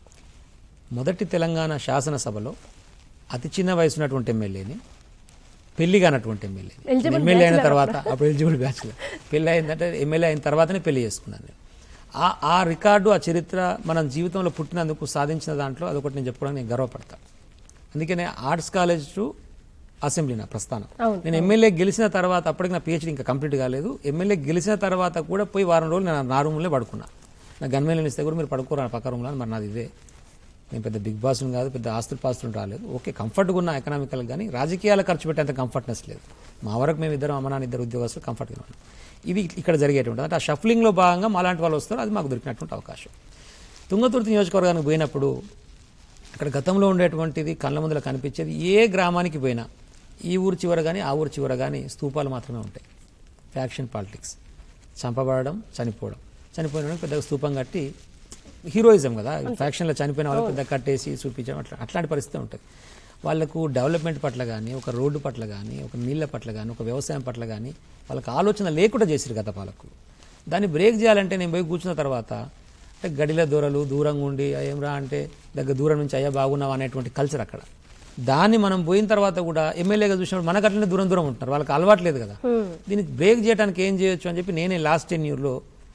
మొదటి తెలంగాణ శాసనసభలో అతి చిన్న వయసు ఉన్నటువంటి ఎమ్మెల్యేని, పెళ్లి కానటువంటి ఎమ్మెల్యే అయిన తర్వాత, అప్పుడు ఎలిజిబుల్ బ్యాచ్లర్, పెళ్లి అయిందంటే ఎమ్మెల్యే అయిన తర్వాతనే పెళ్లి చేసుకున్నాను నేను. ఆ రికార్డు, ఆ చరిత్ర మనం జీవితంలో పుట్టినందుకు సాధించిన దాంట్లో అదొకటి నేను చెప్పుకోవడానికి నేను గర్వపడతాను. అందుకనే ఆర్ట్స్ కాలేజ్ టు అసెంబ్లీ నా ప్రస్థానం. నేను ఎమ్మెల్యే గెలిచిన తర్వాత, అప్పటికి నా పిహెచ్డీ ఇంకా కంప్లీట్ కాలేదు, ఎమ్మెల్యే గెలిచిన తర్వాత కూడా పోయి వారం రోజులు నేను నా రూమ్లో పడుకున్నా. నా గన్మేలు ఇస్తే కూడా మీరు పడుకోరా పక్క రూమ్లో, మరి నాది ఇదే. నేను పెద్ద బిగ్ బాస్ని కాదు, పెద్ద ఆస్తులు పాస్తులు రాలేదు. ఓకే కంఫర్ట్గా ఉన్న ఎకనామికల్, కానీ రాజకీయాల ఖర్చు పెట్టేంత కంఫర్ట్నెస్ లేదు. మా వరకు మేము ఇద్దరం అమ్మ నాన్న ఇద్దరు ఉద్యోగస్తులు కంఫర్ట్గా ఉన్నాం. ఇది ఇక్కడ జరిగేటువంటి అంటే ఆ షఫ్లింగ్లో భాగంగా మాలాంటి వాళ్ళు వస్తారు, అది మాకు దొరికినటువంటి అవకాశం. తుంగతుర్తి నియోజకవర్గానికి పోయినప్పుడు అక్కడ గతంలో ఉండేటువంటిది కళ్ళ ముందులో కనిపించేది, ఏ గ్రామానికి పోయినా ఈ ఊరు చివర కానీ ఆ ఊరు చివర కానీ స్తూపాలు మాత్రమే ఉంటాయి. ఫ్యాక్షన్ పాలిటిక్స్, చంపబడడం, చనిపోయిన పెద్దగా స్తూపం కట్టి హీరోయిజం కదా, ఫ్యాక్షన్లో చనిపోయిన వాళ్ళకి పెద్ద కట్టేసి చూపించడం, అట్లాంటి పరిస్థితి ఉంటుంది. వాళ్లకు డెవలప్మెంట్ పట్ల కానీ, ఒక రోడ్డు పట్ల కానీ, ఒక నీళ్ల పట్ల కానీ, ఒక వ్యవసాయం పట్ల కానీ వాళ్ళకి ఆలోచన లేకుండా చేసిరు గత పాలకులు. దాన్ని బ్రేక్ చేయాలంటే నేను పోయి కూర్చున్న తర్వాత అంటే గడిల దూరలు దూరంగా ఉండి ఏం అంటే దూరం నుంచి అయ్యా బాగున్నావా అనేటువంటి కల్చర్ అక్కడ. దాన్ని మనం పోయిన తర్వాత కూడా ఎమ్మెల్యేగా చూసినప్పుడు మనకు అట్లనే దూరం ఉంటున్నారు, వాళ్ళకి అలవాట్లేదు కదా. దీన్ని బ్రేక్ చేయడానికి ఏం చేయొచ్చు అని చెప్పి నేనే లాస్ట్ 10 years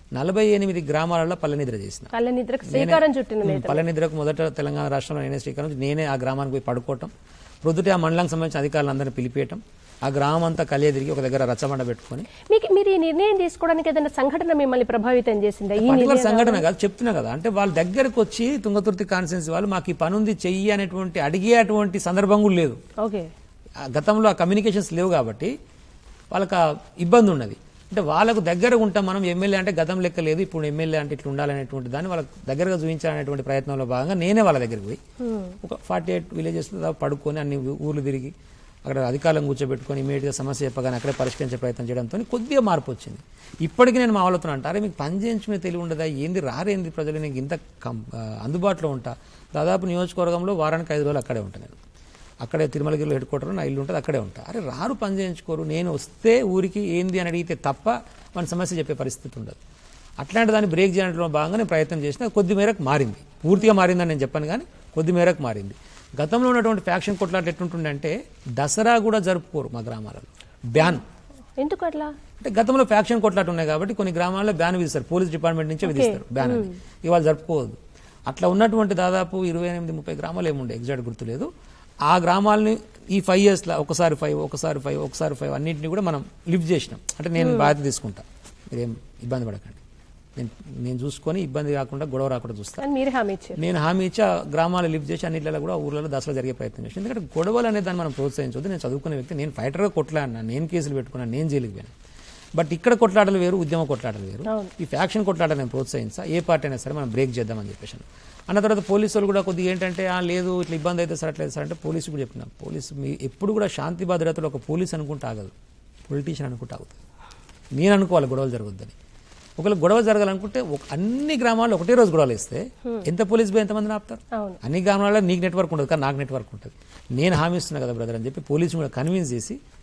48 గ్రామాలలో పల్లెనిద్ర చేసిన. పల్లెనిద్రకు మొదట తెలంగాణ రాష్ట్రంలో నేనే శ్రీకారం, నేనే ఆ గ్రామానికి పోయి పడుకోవటం, ప్రొద్దుటే ఆ మండలానికి సంబంధించిన అధికారులందరినీ పిలిపేయటం, ఆ గ్రామం అంతా కలియ తిరిగి ఒక దగ్గర రచ్చబండ పెట్టుకుని. మీరు ఈ నిర్ణయం తీసుకోవడానికి ఏదైనా సంఘటన మిమ్మల్ని ప్రభావితం చేసిందా? పర్టికులర్ సంఘటన కాదు, చెప్తున్నా కదా. అంటే వాళ్ళ దగ్గరకు వచ్చి తుంగతుర్తి కాన్స్టిట్యున్సీ వాళ్ళు మాకు ఈ పని ఉంది చెయ్యి అనేటువంటి అడిగేటువంటి సందర్భం కూడా లేదు. గతంలో ఆ కమ్యూనికేషన్స్ లేవు కాబట్టి వాళ్ళకి ఇబ్బంది ఉన్నది. అంటే వాళ్ళకు దగ్గర ఉంటాం మనం. ఎమ్మెల్యే అంటే గతం లెక్క లేదు, ఇప్పుడు ఎమ్మెల్యే అంటే ఇట్లా ఉండాలనేటువంటి దాన్ని వాళ్ళకి దగ్గరగా చూపించాలనేటువంటి ప్రయత్నంలో భాగంగా నేనే వాళ్ళ దగ్గరికి పోయి ఒక 48 villages పడుకొని అన్ని ఊర్లు తిరిగి అక్కడ అధికారులను కూర్చోబెట్టుకొని ఇమీడియట్గా సమస్య చెప్పగానే అక్కడే పరిష్కరించే ప్రయత్నం చేయడంతో కొద్దిగా మార్పు వచ్చింది. ఇప్పటికీ నేను మా వాళ్ళతో అంటారే మీకు పని చేయించుకునే తెలివి ఉండదా, ఏంది రారేంది ప్రజలు, నేను ఇంత అందుబాటులో ఉంటా. దాదాపు నియోజకవర్గంలో వారానికి 5 రోజులు అక్కడే ఉంటాను. నేను అక్కడే తిరుమలగిరిలో హెడ్ క్వార్టర్ నా ఇల్లు ఉంటుంది, అక్కడే ఉంటా. అరే రారు పని చేయించుకోరు, నేను వస్తే ఊరికి ఏంది అని అడిగితే తప్ప మన సమస్య చెప్పే పరిస్థితి ఉండదు. అట్లాంటి దాన్ని బ్రేక్ చేయడంలో భాగంగా నేను ప్రయత్నం చేసిన, కొద్ది మేరకు మారింది. పూర్తిగా మారిందని నేను చెప్పాను కానీ కొద్ది మేరకు మారింది. గతంలో ఉన్నటువంటి ఫ్యాక్షన్ కొట్లాట ఎట్టుంటుండే అంటే దసరా కూడా జరుపుకోరు మా గ్రామాలలో, బ్యాన్. ఎందుకు అట్లా అంటే గతంలో ఫ్యాక్షన్ కొట్లాట ఉన్నాయి కాబట్టి కొన్ని గ్రామాల్లో బ్యాన్ విధిస్తారు, పోలీస్ డిపార్ట్మెంట్ నుంచే విధిస్తారు బ్యాన్ అని. ఇవాళ జరుపుకోవద్దు. అట్లా ఉన్నటువంటి దాదాపు 28-30 గ్రామాలు ఏముండే, ఎగ్జాక్ట్ గుర్తులేదు. ఆ గ్రామాలని ఈ 5 years ఒకసారి 5 అన్నింటినీ కూడా మనం లిఫ్ట్ చేసినాం. అంటే నేను బాధ్యత తీసుకుంటా, మీరేం ఇబ్బంది పడకండి, నేను చూసుకొని ఇబ్బంది కాకుండా గొడవ రాకుండా చూస్తాను. నేను హామీ ఇచ్చి ఆ గ్రామాలు లిఫ్ట్ చేసి అన్నింటిలో కూడా ఊర్లలో దసరా జరిగే ప్రయత్నం చేసి. ఎందుకంటే గొడవలు అనేది దాన్ని మనం ప్రోత్సహించవద్దు. నేను చదువుకునే వ్యక్తి, నేను ఫైటర్గా కొట్లాడినా, నేను కేసులు పెట్టుకున్నాను, నేను జైలుకి పోయినా. బట్ ఇక్కడ కొట్లాటలు వేరు, ఉద్యమ కొట్లాటలు వేరు. ఈ ఫ్యాక్షన్ కొట్లాట నేను ప్రోత్సహించా. ఏ పార్టీ అయినా సరే మనం బ్రేక్ చేద్దామని చెప్పేసాను. అన్న తర్వాత పోలీసు వాళ్ళు కూడా కొద్దిగా ఏంటంటే లేదు ఇట్లా ఇబ్బంది అయితే సార్ అట్లేదు సార్ అంటే పోలీసు కూడా చెప్పినా, పోలీసు మీ ఎప్పుడు కూడా శాంతి భద్రతలు ఒక పోలీసు అనుకుంటే ఆగదు, పొలిటీషియన్ అనుకుంటే ఆగుతుంది. నేను అనుకోవాలి గొడవలు జరగొద్దని. ఒకవేళ గొడవ జరగాలనుకుంటే అన్ని గ్రామాల్లో ఒకటే రోజు గొడవలు ఇస్తే ఎంత పోలీసు పోయి ఎంతమందిని ఆపుతారు? అన్ని గ్రామాల్లో నీకు నెట్వర్క్ ఉండదు కానీ నాకు నెట్వర్క్ ఉంటుంది. నేను హామీ ఇస్తున్నా కదా బ్రదర్ అని చెప్పి పోలీసుని కూడా కన్విన్స్ చేసి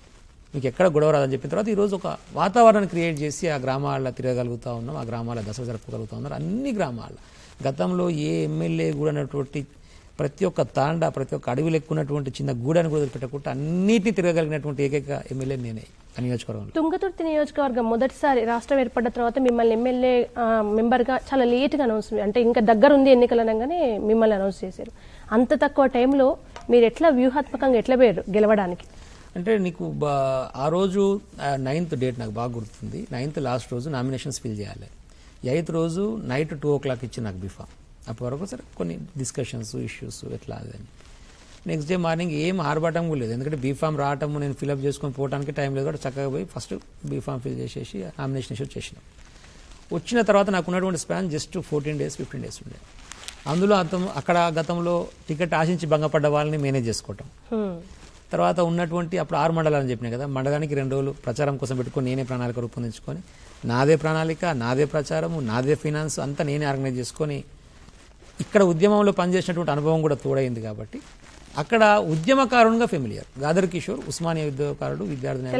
మీకు ఎక్కడ గొడవ రాదని చెప్పిన తర్వాత ఈరోజు ఒక వాతావరణాన్ని క్రియేట్ చేసి ఆ గ్రామాల్లో తిరగలుగుతూ ఉన్నాం, ఆ గ్రామాల దశ జరుపుకోగలుగుతూ ఉన్నారు. అన్ని గ్రామాల్లో గతంలో ఏ ఎమ్మెల్యే కూడా అన్నటువంటి ప్రతి ఒక్క తాండా, ప్రతి ఒక్క అడవిలో ఎక్కున్నటువంటి చిన్న గూడాన్ని కూడా వదిలిపెట్టకుండా అన్నిటిని తిరగలిగినటువంటి ఏకైక ఎమ్మెల్యే నేనే ఆ నియోజకవర్గంలో. తుంగతుర్తి నియోజకవర్గం మొదటిసారి రాష్ట్రం ఏర్పడ్డ తర్వాత మిమ్మల్ని ఎమ్మెల్యే మెంబర్గా చాలా లేట్గా అనౌన్స్, అంటే ఇంకా దగ్గర ఉంది ఎన్నికలు అనగానే మిమ్మల్ని అనౌన్స్ చేశారు. అంత తక్కువ టైంలో మీరు ఎట్లా వ్యూహాత్మకంగా ఎట్లా పోయారు గెలవడానికి? అంటే నీకు ఆ రోజు 9th డేట్ నాకు బాగా గుర్తుంది. 9th లాస్ట్ రోజు నామినేషన్స్ ఫిల్ చేయాలి. 8th రోజు నైట్ 2 o'clock ఇచ్చి నాకు బీఫామ్. అప్పటి వరకు సరే కొన్ని డిస్కషన్స్, ఇష్యూస్ ఎట్లా అని. నెక్స్ట్ డే మార్నింగ్ ఏం ఆర్భాటం కూడా లేదు, ఎందుకంటే బీఫామ్ రావటము నేను ఫిల్అప్ చేసుకొని పోవడానికి టైం లేదు కాబట్టి చక్కగా పోయి ఫస్ట్ బీఫామ్ ఫిల్ చేసేసి నామినేషన్ ఇష్యూ చేసినాం. వచ్చిన తర్వాత నాకు ఉన్నటువంటి స్పాన్ జస్ట్ 14 days 15 days ఉండే. అందులో అక్కడ గతంలో టికెట్ ఆశించి భంగపడ్డ వాళ్ళని మేనేజ్ చేసుకోవటం, తర్వాత ఉన్నటువంటి అప్పుడు 6 మండలాలని చెప్పినాయి కదా, మండలానికి 2 రోజులు ప్రచారం కోసం పెట్టుకొని నేనే ప్రణాళిక రూపొందించుకొని నాదే ప్రణాళిక, నాదే ప్రచారము, నాదే ఫైనాన్స్ అంతా నేనే ఆర్గనైజ్ చేసుకొని ఇక్కడ ఉద్యమంలో పనిచేసినటువంటి అనుభవం కూడా తోడైంది కాబట్టి అక్కడ ఉద్యమకారునిగా ఫెమిలియర్. గాదర్ కిషోర్ ఉస్మానియా ఉద్యోగకారుడు, విద్యార్థి,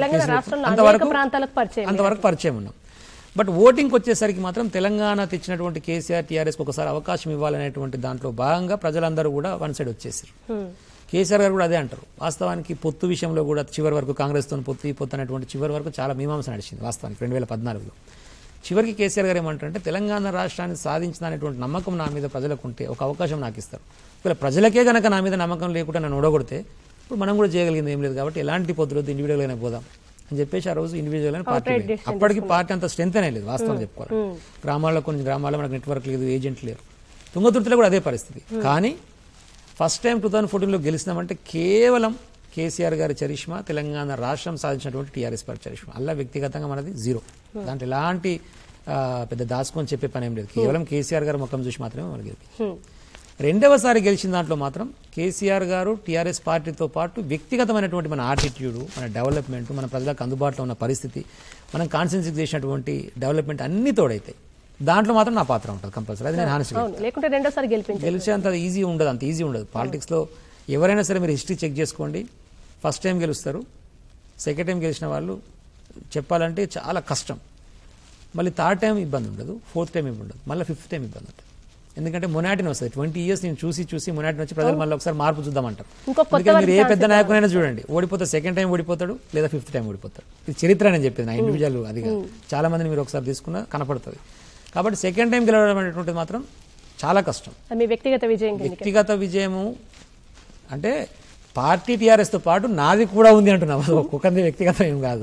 అంతవరకు పరిచయం ఉన్నాం. బట్ ఓటింగ్కి వచ్చేసరికి మాత్రం తెలంగాణ తెచ్చినటువంటి కేసీఆర్ టీఆర్ఎస్కి ఒకసారి అవకాశం ఇవ్వాలనేటువంటి దాంట్లో భాగంగా ప్రజలందరూ కూడా వన్ సైడ్ వచ్చేసారు. కేసీఆర్ గారు కూడా అదే అంటారు. వాస్తవానికి పొత్తు విషయంలో కూడా చివరి వరకు కాంగ్రెస్తో పొత్తు అనేటువంటి చివరి వరకు చాలా మీమాంస నడిచింది. వాస్తవానికి 2014లో చివరికి కేసీఆర్ గారు ఏమంటారంటే తెలంగాణ రాష్ట్రాన్ని సాధించిన అనేటువంటి నమ్మకం నా మీద ప్రజలకు ఉంటే ఒక అవకాశం నాకు ఇస్తారు. ఒకవేళ ప్రజలకే కనుక నా మీద నమ్మకం లేకుండా నన్ను ఓడగొడితే ఇప్పుడు మనం కూడా చేయగలిగింది ఏం లేదు కాబట్టి ఎలాంటి పొద్దులొద్దు ఇండివిజువల్గానే పోదాం అని చెప్పేసి ఆ రోజు ఇండివిజువల్ అని పార్టీ. అప్పటికి పార్టీ అంత స్ట్రెంత్ అనే లేదు వాస్తవం చెప్పుకోవాలి. గ్రామాల్లో కొన్ని గ్రామాల్లో మనకు నెట్వర్క్ లేదు, ఏజెంట్ లేరు. తుంగతుర్తిలో కూడా అదే పరిస్థితి. కానీ ఫస్ట్ టైం 2014లో గెలిచినామంటే కేవలం కేసీఆర్ గారి చరిష్మా, తెలంగాణ రాష్ట్రం సాధించినటువంటి టీఆర్ఎస్ పార్టీ చరిష్మా. అలా వ్యక్తిగతంగా మనది జీరో. దాంట్లో ఎలాంటి పెద్ద దాచుకొని చెప్పే పని ఏం లేదు. కేవలం కేసీఆర్ గారు ముఖం చూసి మాత్రమే మనకి గెలిపి. రెండవసారి గెలిచిన దాంట్లో మాత్రం కేసీఆర్ గారు టీఆర్ఎస్ పార్టీతో పాటు వ్యక్తిగతమైనటువంటి మన ఆటిట్యూడ్, మన డెవలప్మెంట్, మన ప్రజలకు అందుబాటులో ఉన్న పరిస్థితి, మనం కాన్సెన్సీ చేసినటువంటి డెవలప్మెంట్ అన్ని తోడైతాయి. దాంట్లో మాత్రం నా పాత్ర ఉంటుంది కంపల్సరీ. అది నేను హానెస్ట్గా లేకుంటే రెండోసారి గెలిచే అంత ఈజీ ఉండదు. అంత ఈజీ ఉండదు పాలిటిక్స్లో. ఎవరైనా సరే మీరు హిస్టరీ చెక్ చేసుకోండి. ఫస్ట్ టైం గెలుస్తారు, సెకండ్ టైం గెలిచిన వాళ్ళు చెప్పాలంటే చాలా కష్టం. మళ్ళీ థర్డ్ టైం ఇబ్బంది ఉండదు, ఫోర్త్ టైం ఇబ్బంది ఉండదు, మళ్ళీ ఫిఫ్త్ టైం ఇబ్బంది ఉంటుంది. ఎందుకంటే మొనాటిని వస్తుంది. 20 years నేను చూసి మొనాటిని వచ్చి ప్రజలు మళ్ళీ ఒకసారి మార్పు చూద్దామంటారు. మీరు ఏ పెద్ద నాయకునైనా చూడండి, ఓడిపోతే సెకండ్ టైం ఓడిపోతాడు లేదా ఫిఫ్త్ టైం ఓడిపోతాడు. ఇది చరిత్ర అని చెప్పింది, నా ఇండివిజువల్ అది కాదు. చాలా మందిని మీరు ఒకసారి తీసుకున్నా కనపడుతుంది. కాబట్టి సెకండ్ టైం గెలవడం అనేటువంటిది మాత్రం చాలా కష్టం. వ్యక్తిగత విజయము అంటే పార్టీ టీఆర్ఎస్తో పాటు నాది కూడా ఉంది అంటున్నాం, ఒక్కొక్కరిది వ్యక్తిగతం ఏం కాదు.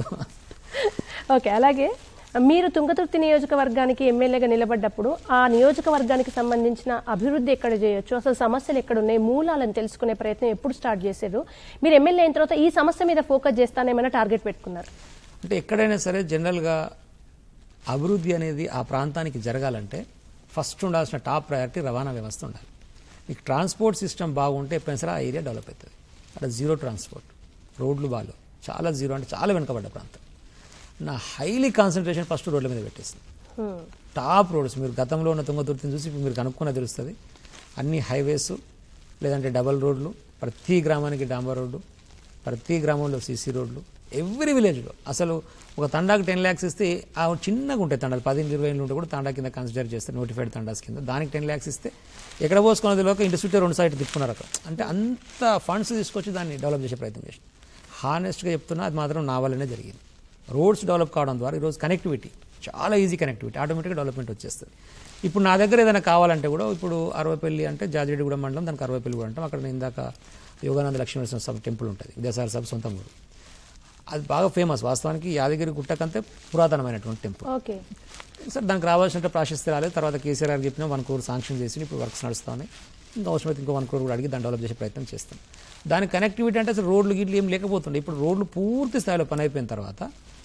ఓకే, అలాగే మీరు తుంగతుర్తి నియోజకవర్గానికి ఎమ్మెల్యేగా నిలబడ్డప్పుడు ఆ నియోజకవర్గానికి సంబంధించిన అభివృద్ధి ఎక్కడ చేయొచ్చు, అసలు సమస్యలు ఎక్కడ ఉన్నాయి, మూలాలను తెలుసుకునే ప్రయత్నం ఎప్పుడు స్టార్ట్ చేశారు? మీరు ఎమ్మెల్యే అయిన తర్వాత ఈ సమస్య మీద ఫోకస్ చేస్తానేమైనా టార్గెట్ పెట్టుకున్నారు? అంటే ఎక్కడైనా సరే జనరల్గా అభివృద్ధి అనేది ఆ ప్రాంతానికి జరగాలంటే ఫస్ట్ ఉండాల్సిన టాప్ ప్రయారిటీ రవాణా వ్యవస్థ ఉండాలి. మీకు ట్రాన్స్పోర్ట్ సిస్టమ్ బాగుంటే ఎప్పుడైనా సరే ఆ ఏరియా డెవలప్ అవుతుంది. అక్కడ జీరో ట్రాన్స్పోర్ట్, రోడ్లు బాగాలేవు, చాలా జీరో అంటే చాలా వెనుకబడ్డ ప్రాంతం. నా హైలీ కాన్సన్ట్రేషన్ ఫస్ట్ రోడ్ల మీద పెట్టేసింది. టాప్ రోడ్స్ మీరు గతంలో ఉన్న తుంగతుర్తిని చూసి ఇప్పుడు మీరు కనుక్కున్న తెలుస్తుంది. అన్ని హైవేస్ లేదంటే డబల్ రోడ్లు, ప్రతి గ్రామానికి డాంబర్ రోడ్డు, ప్రతి గ్రామంలో సీసీ రోడ్లు, ఎవ్రీ విలేజ్లో. అసలు ఒక తండాకు 10 lakhs ఇస్తే ఆ చిన్నగా ఉంటాయి తండాలు, 10-20 ఉంటే కూడా తండా కింద కన్సిడర్ చేస్తారు, నోటిఫైడ్ తండాస్ కింద. దానికి 10 lakhs ఇస్తే ఎక్కడ పోసుకున్నది లోక ఇండస్ట్రీ 2 సైడ్ తిప్పుకున్నారు అక్కడ. అంటే అంత ఫండ్స్ తీసుకొచ్చి దాన్ని డెవలప్ చేసే ప్రయత్నం చేసి, హానెస్ట్గా చెప్తున్నా అది మాత్రం నా వల్లనే జరిగింది. రోడ్స్ డెవలప్ కావడం ద్వారా ఈరోజు కనెక్టివిటీ చాలా ఈజీ, కనెక్టివిటీ ఆటోమేటిక్గా డెవలప్మెంట్ వచ్చేస్తుంది. ఇప్పుడు నా దగ్గర ఏదైనా కావాలంటే కూడా ఇప్పుడు అరవపల్లి అంటే జాజిరెడ్డిగూడెం మండలం, దానికి అరవపల్లి కూడా అంటాం. అక్కడ ఇందాక యోగానంద లక్ష్మీనరసింహ స్వామి టెంపుల్ ఉంటుంది, విద్యాసాగర్ సభ సొంతం ఊరు. అది బాగా ఫేమస్ వాస్తవానికి. యాదగిరి గుట్టకంతే పురాతనమైనటువంటి టెంపుల్. సార్ దానికి రావాల్సిన ప్రాశస్త్యం రాలేదు. తర్వాత కేసీఆర్ గారు చెప్పిన 1 crore శాంక్షన్ చేసి ఇప్పుడు వర్క్స్ నడుస్తున్నాయి. ఇంకా అవసరమైతే ఇంకో 1 crore కూడా అడిగి దాన్ని డెవలప్ చేసే ప్రయత్నం చేస్తాం. దాని కనెక్టివిటీ అంటే అసలు రోడ్లు గిట్లు ఏం లేకపోతుండే. ఇప్పుడు రోడ్లు పూర్తి స్థాయిలో పని అయిపోయిన తర్వాత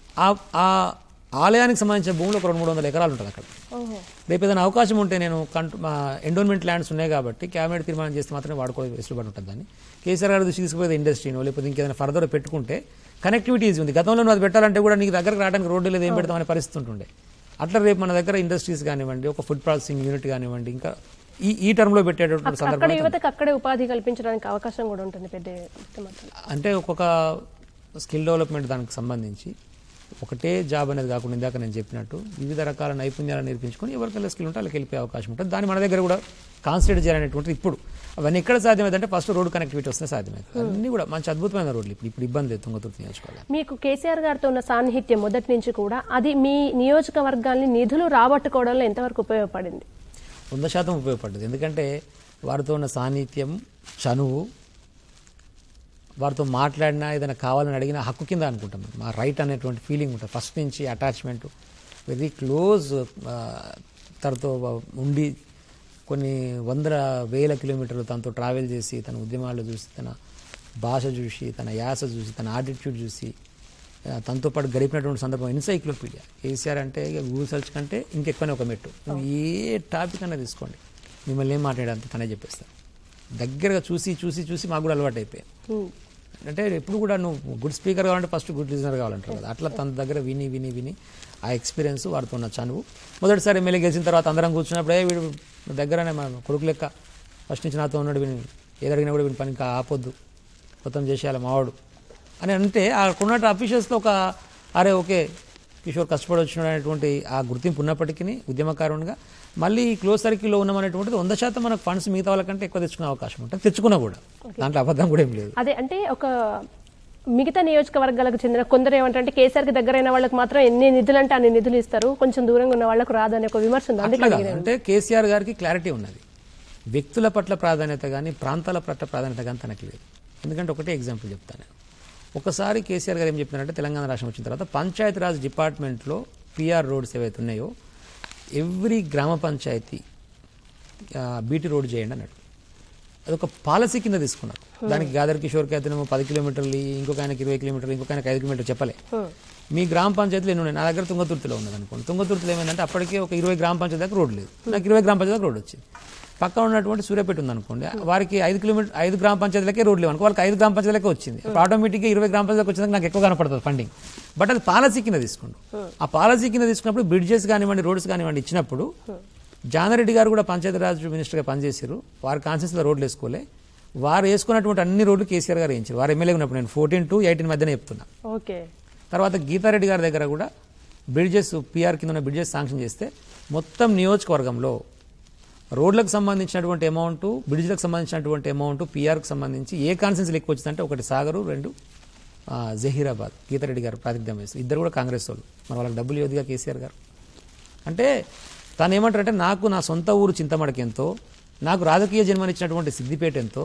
ఆ ఆలయానికి సంబంధించిన భూములు ఒక 200-300 ఎకరాలు ఉంటుంది అక్కడ. రేపు ఏదైనా అవకాశం ఉంటే నేను ఎండోన్మెంట్ ల్యాండ్స్ ఉన్నాయి కాబట్టి క్యాబినెట్ తీర్మానం చేస్తే మాత్రమే వాడుకో వెసులుబాటు ఉంటుంది. దాన్ని కేసీఆర్ గారు తీసుకుపోయేది ఇండస్ట్రీనో లేకపోతే ఇంకేదైనా ఫర్దర్ పెట్టుకుంటే కనెక్టివిటీ ఈజీ ఉంది. గతంలో నువ్వు అది పెట్టాలంటే కూడా నీకు దగ్గరకు రావడానికి రోడ్డు లేదు, ఏం పెడతామనే పరిస్థితి ఉంటుండే. అట్లా రేపు మన దగ్గర ఇండస్ట్రీస్ కానివ్వండి, ఒక ఫుడ్ ప్రాసెసింగ్ యూనిట్ కానివ్వండి, ఇంకా ఈ టర్మ్లో పెట్టేటటువంటి సందర్భం యువతకు అక్కడే ఉపాధి కల్పించడానికి అవకాశం కూడా ఉంటుంది పెద్ద. అంటే ఒక్కొక్క స్కిల్ డెవలప్మెంట్ దానికి సంబంధించి ఒకటే జాబ్ అనేది కాకుండా ఇందాక నేను చెప్పినట్టు వివిధ రకాల నైపుణ్యాలను నేర్పించుకొని ఎవరికైనా స్కిల్ ఉంటే వాళ్ళకి వెళ్ళిపోయే అవకాశం ఉంటుంది. దాన్ని మన దగ్గర కూడా కాన్సన్ట్రేట్ చేయాలనేటువంటిది ఇప్పుడు అవన్నీ ఎక్కడ సాధ్యమైందంటే ఫస్ట్ రోడ్ కనెక్టివిటీ వస్తే సాధ్యమైంది. అన్నీ కూడా మంచి అద్భుతమైన రోడ్లు ఇప్పుడు ఇబ్బంది లేదు తుంగతుర్తి నియోజకవర్గం. మీకు కేసీఆర్ గారితో ఉన్న సాన్నిహిత్యం మొదటి నుంచి కూడా అది మీ నియోజకవర్గాన్ని నిధులు రాబట్టుకోవడంలో ఎంతవరకు ఉపయోగపడింది? 100% ఉపయోగపడ్డది. ఎందుకంటే వారితో ఉన్న సాన్నిహిత్యం, చనువు, వారితో మాట్లాడినా ఏదైనా కావాలని అడిగినా హక్కు కింద అనుకుంటాం. మా రైట్ అనేటువంటి ఫీలింగ్ ఉంటుంది. ఫస్ట్ నుంచి అటాచ్మెంట్, వెరీ క్లోజ్. తనతో ఉండి కొన్ని 100,000 కిలోమీటర్లు తనతో ట్రావెల్ చేసి తన ఉద్యమాలు చూసి, తన భాష చూసి, తన యాస చూసి, తన ఆటిట్యూడ్ చూసి తనతో పాటు గడిపినటువంటి సందర్భం ఎన్సైక్లోపీడియా. కేసీఆర్ అంటే గూగుల్ సెర్చ్ కంటే ఇంకెక్కువనే ఒక మెట్టు. నువ్వు ఏ టాపిక్ అన్నా తీసుకోండి, మిమ్మల్ని ఏం మాట్లాడాలంటే తనే చెప్పేస్తాను. దగ్గరగా చూసి చూసి చూసి మాకు కూడా అలవాటు అయిపోయాయి. అంటే ఎప్పుడు కూడా నువ్వు గుడ్ స్పీకర్ కావాలంటే ఫస్ట్ గుడ్ లిజనర్ కావాలంటారు కదా, అట్లా తన దగ్గర విని విని విని ఆ ఎక్స్పీరియన్స్ వారితో ఉన్న చనువు. మొదటిసారి ఎమ్మెల్యే గెలిచిన తర్వాత అందరం కూర్చున్నప్పుడే వీడు దగ్గరనే మన కొడుకు లెక్క ఫస్ట్ నుంచి నాతో ఉన్నాడు, వీని ఏదడిగినా కూడా వీని పని ఇంకా ఆపొద్దు, మొత్తం చేసేయాలి మావాడు అని అంటే అక్కడున్నట్టు అఫీషియల్స్లో ఒక అరే ఓకే కిషోర్ కష్టపడి వచ్చినాడు అనేటువంటి ఆ గుర్తింపు ఉన్నప్పటికీ ఉద్యమకారునిగా మళ్ళీ క్లోజ్ సర్కిల్లో ఉన్నామనేటువంటిది 100% మనకు ఫండ్స్ మిగతా వాళ్ళకంటే ఎక్కువ తెచ్చుకునే అవకాశం ఉంటుంది. తెచ్చుకున్నా కూడా దాంట్లో అబద్ధం కూడా ఏం లేదు. అదే అంటే ఒక మిగతా నియోజకవర్గాలకు చెందిన కొందరు ఏమంటే కేసీఆర్కి దగ్గరైన వాళ్ళకి మాత్రం ఎన్ని నిధులు అంటే అన్ని నిధులు ఇస్తారు, కొంచెం దూరంగా ఉన్న వాళ్ళకు రాదని ఒక విమర్శ ఉంది. అంటే కేసీఆర్ గారికి క్లారిటీ ఉన్నది. వ్యక్తుల పట్ల ప్రాధాన్యత కానీ ప్రాంతాల పట్ల ప్రాధాన్యత కానీ తనకి లేదు. ఎందుకంటే ఒకటే ఎగ్జాంపుల్ చెప్తాను. ఒకసారి కేసీఆర్ గారు ఏం చెప్పినారంటే తెలంగాణ రాష్ట్రం వచ్చిన తర్వాత పంచాయతీరాజ్ డిపార్ట్మెంట్లో పిఆర్ రోడ్స్ ఏవైతే ఉన్నాయో ఎవ్రీ గ్రామ పంచాయతీ బీటీ రోడ్ చేయండి అన్నాడు. అదొక పాలసీ కింద తీసుకున్నారు. దానికి గాదర్ కిషోర్కి అయితేనేమో 10 కిలోమీటర్లు, ఇంకొక ఆయనకి 20 కిలోమీటర్లు, ఇంకొక ఆయనకి 5 కిలోమీటర్లు చెప్పలే. మీ గ్రామ పంచాయతీలు ఎన్ని ఉన్నాయి? నా దగ్గర తుంగతుర్తిలో ఉన్నది అనుకోండి. తుంగతుర్తిలో ఏమైందంటే అప్పటికే ఒక 20 గ్రామ పంచాయతీ దాకా రోడ్ లేదు, నాకు 20 గ్రామ పంచాయతీ దాకా రోడ్ వచ్చింది. పక్కన ఉన్నటువంటి సూర్యాపేట ఉందనుకోండి, వారికి 5 గ్రామ పంచాయతీలకే రోడ్లు లేవనుకో, వాళ్ళకి 5 గ్రామ పంచాయతీలకే వచ్చింది. ఆటోమేటిక్గా 20 గ్రామ పంచాయతీలకు వచ్చిందాక నాకు ఎక్కువ కనపడుతుంది ఫండింగ్. బట్ అది పాలసీ కింద తీసుకుంటాం. ఆ పాలసీ కింద తీసుకున్నప్పుడు బ్రిడ్జెస్ కానివ్వండి, రోడ్స్ కానివ్వండి ఇచ్చినప్పుడు జానారెడ్డి గారు కూడా పంచాయతీరాజ్ మినిస్టర్గా పనిచేశారు. వారి కాన్స్టిట్యూన్సీలో రోడ్లు వేసుకోలే. వారు వేసుకున్నటువంటి అన్ని రోడ్లు కేసీఆర్ గారు వేయించారు. వారు ఎమ్మెల్యే ఉన్నప్పుడు నేను 14 to 18 మధ్యనే చెప్తున్నా. తర్వాత గీతారెడ్డి గారి దగ్గర కూడా బ్రిడ్జెస్ పిఆర్ కింద ఉన్న బ్రిడ్జెస్ శాంక్షన్ చేస్తే మొత్తం నియోజకవర్గంలో రోడ్లకు సంబంధించినటువంటి అమౌంట్, బ్రిడ్జ్లకు సంబంధించినటువంటి అమౌంట్, పిఆర్కి సంబంధించి ఏ కాన్స్టిట్యూన్సీలు ఎక్కువ వచ్చిందంటే ఒకటి సాగరు, 2 జహీరాబాద్. గీతారెడ్డి గారు ప్రాతినిధ్యం వేస్తారు. ఇద్దరు కూడా కాంగ్రెస్ వాళ్ళు. మరి వాళ్ళకి డబ్బులు ఇవ్వదుగా కేసీఆర్ గారు. అంటే తను ఏమంటారంటే నాకు నా సొంత ఊరు చింతమడకి ఎంతో, నాకు రాజకీయ జన్మనిచ్చినటువంటి సిద్దిపేట ఎంతో,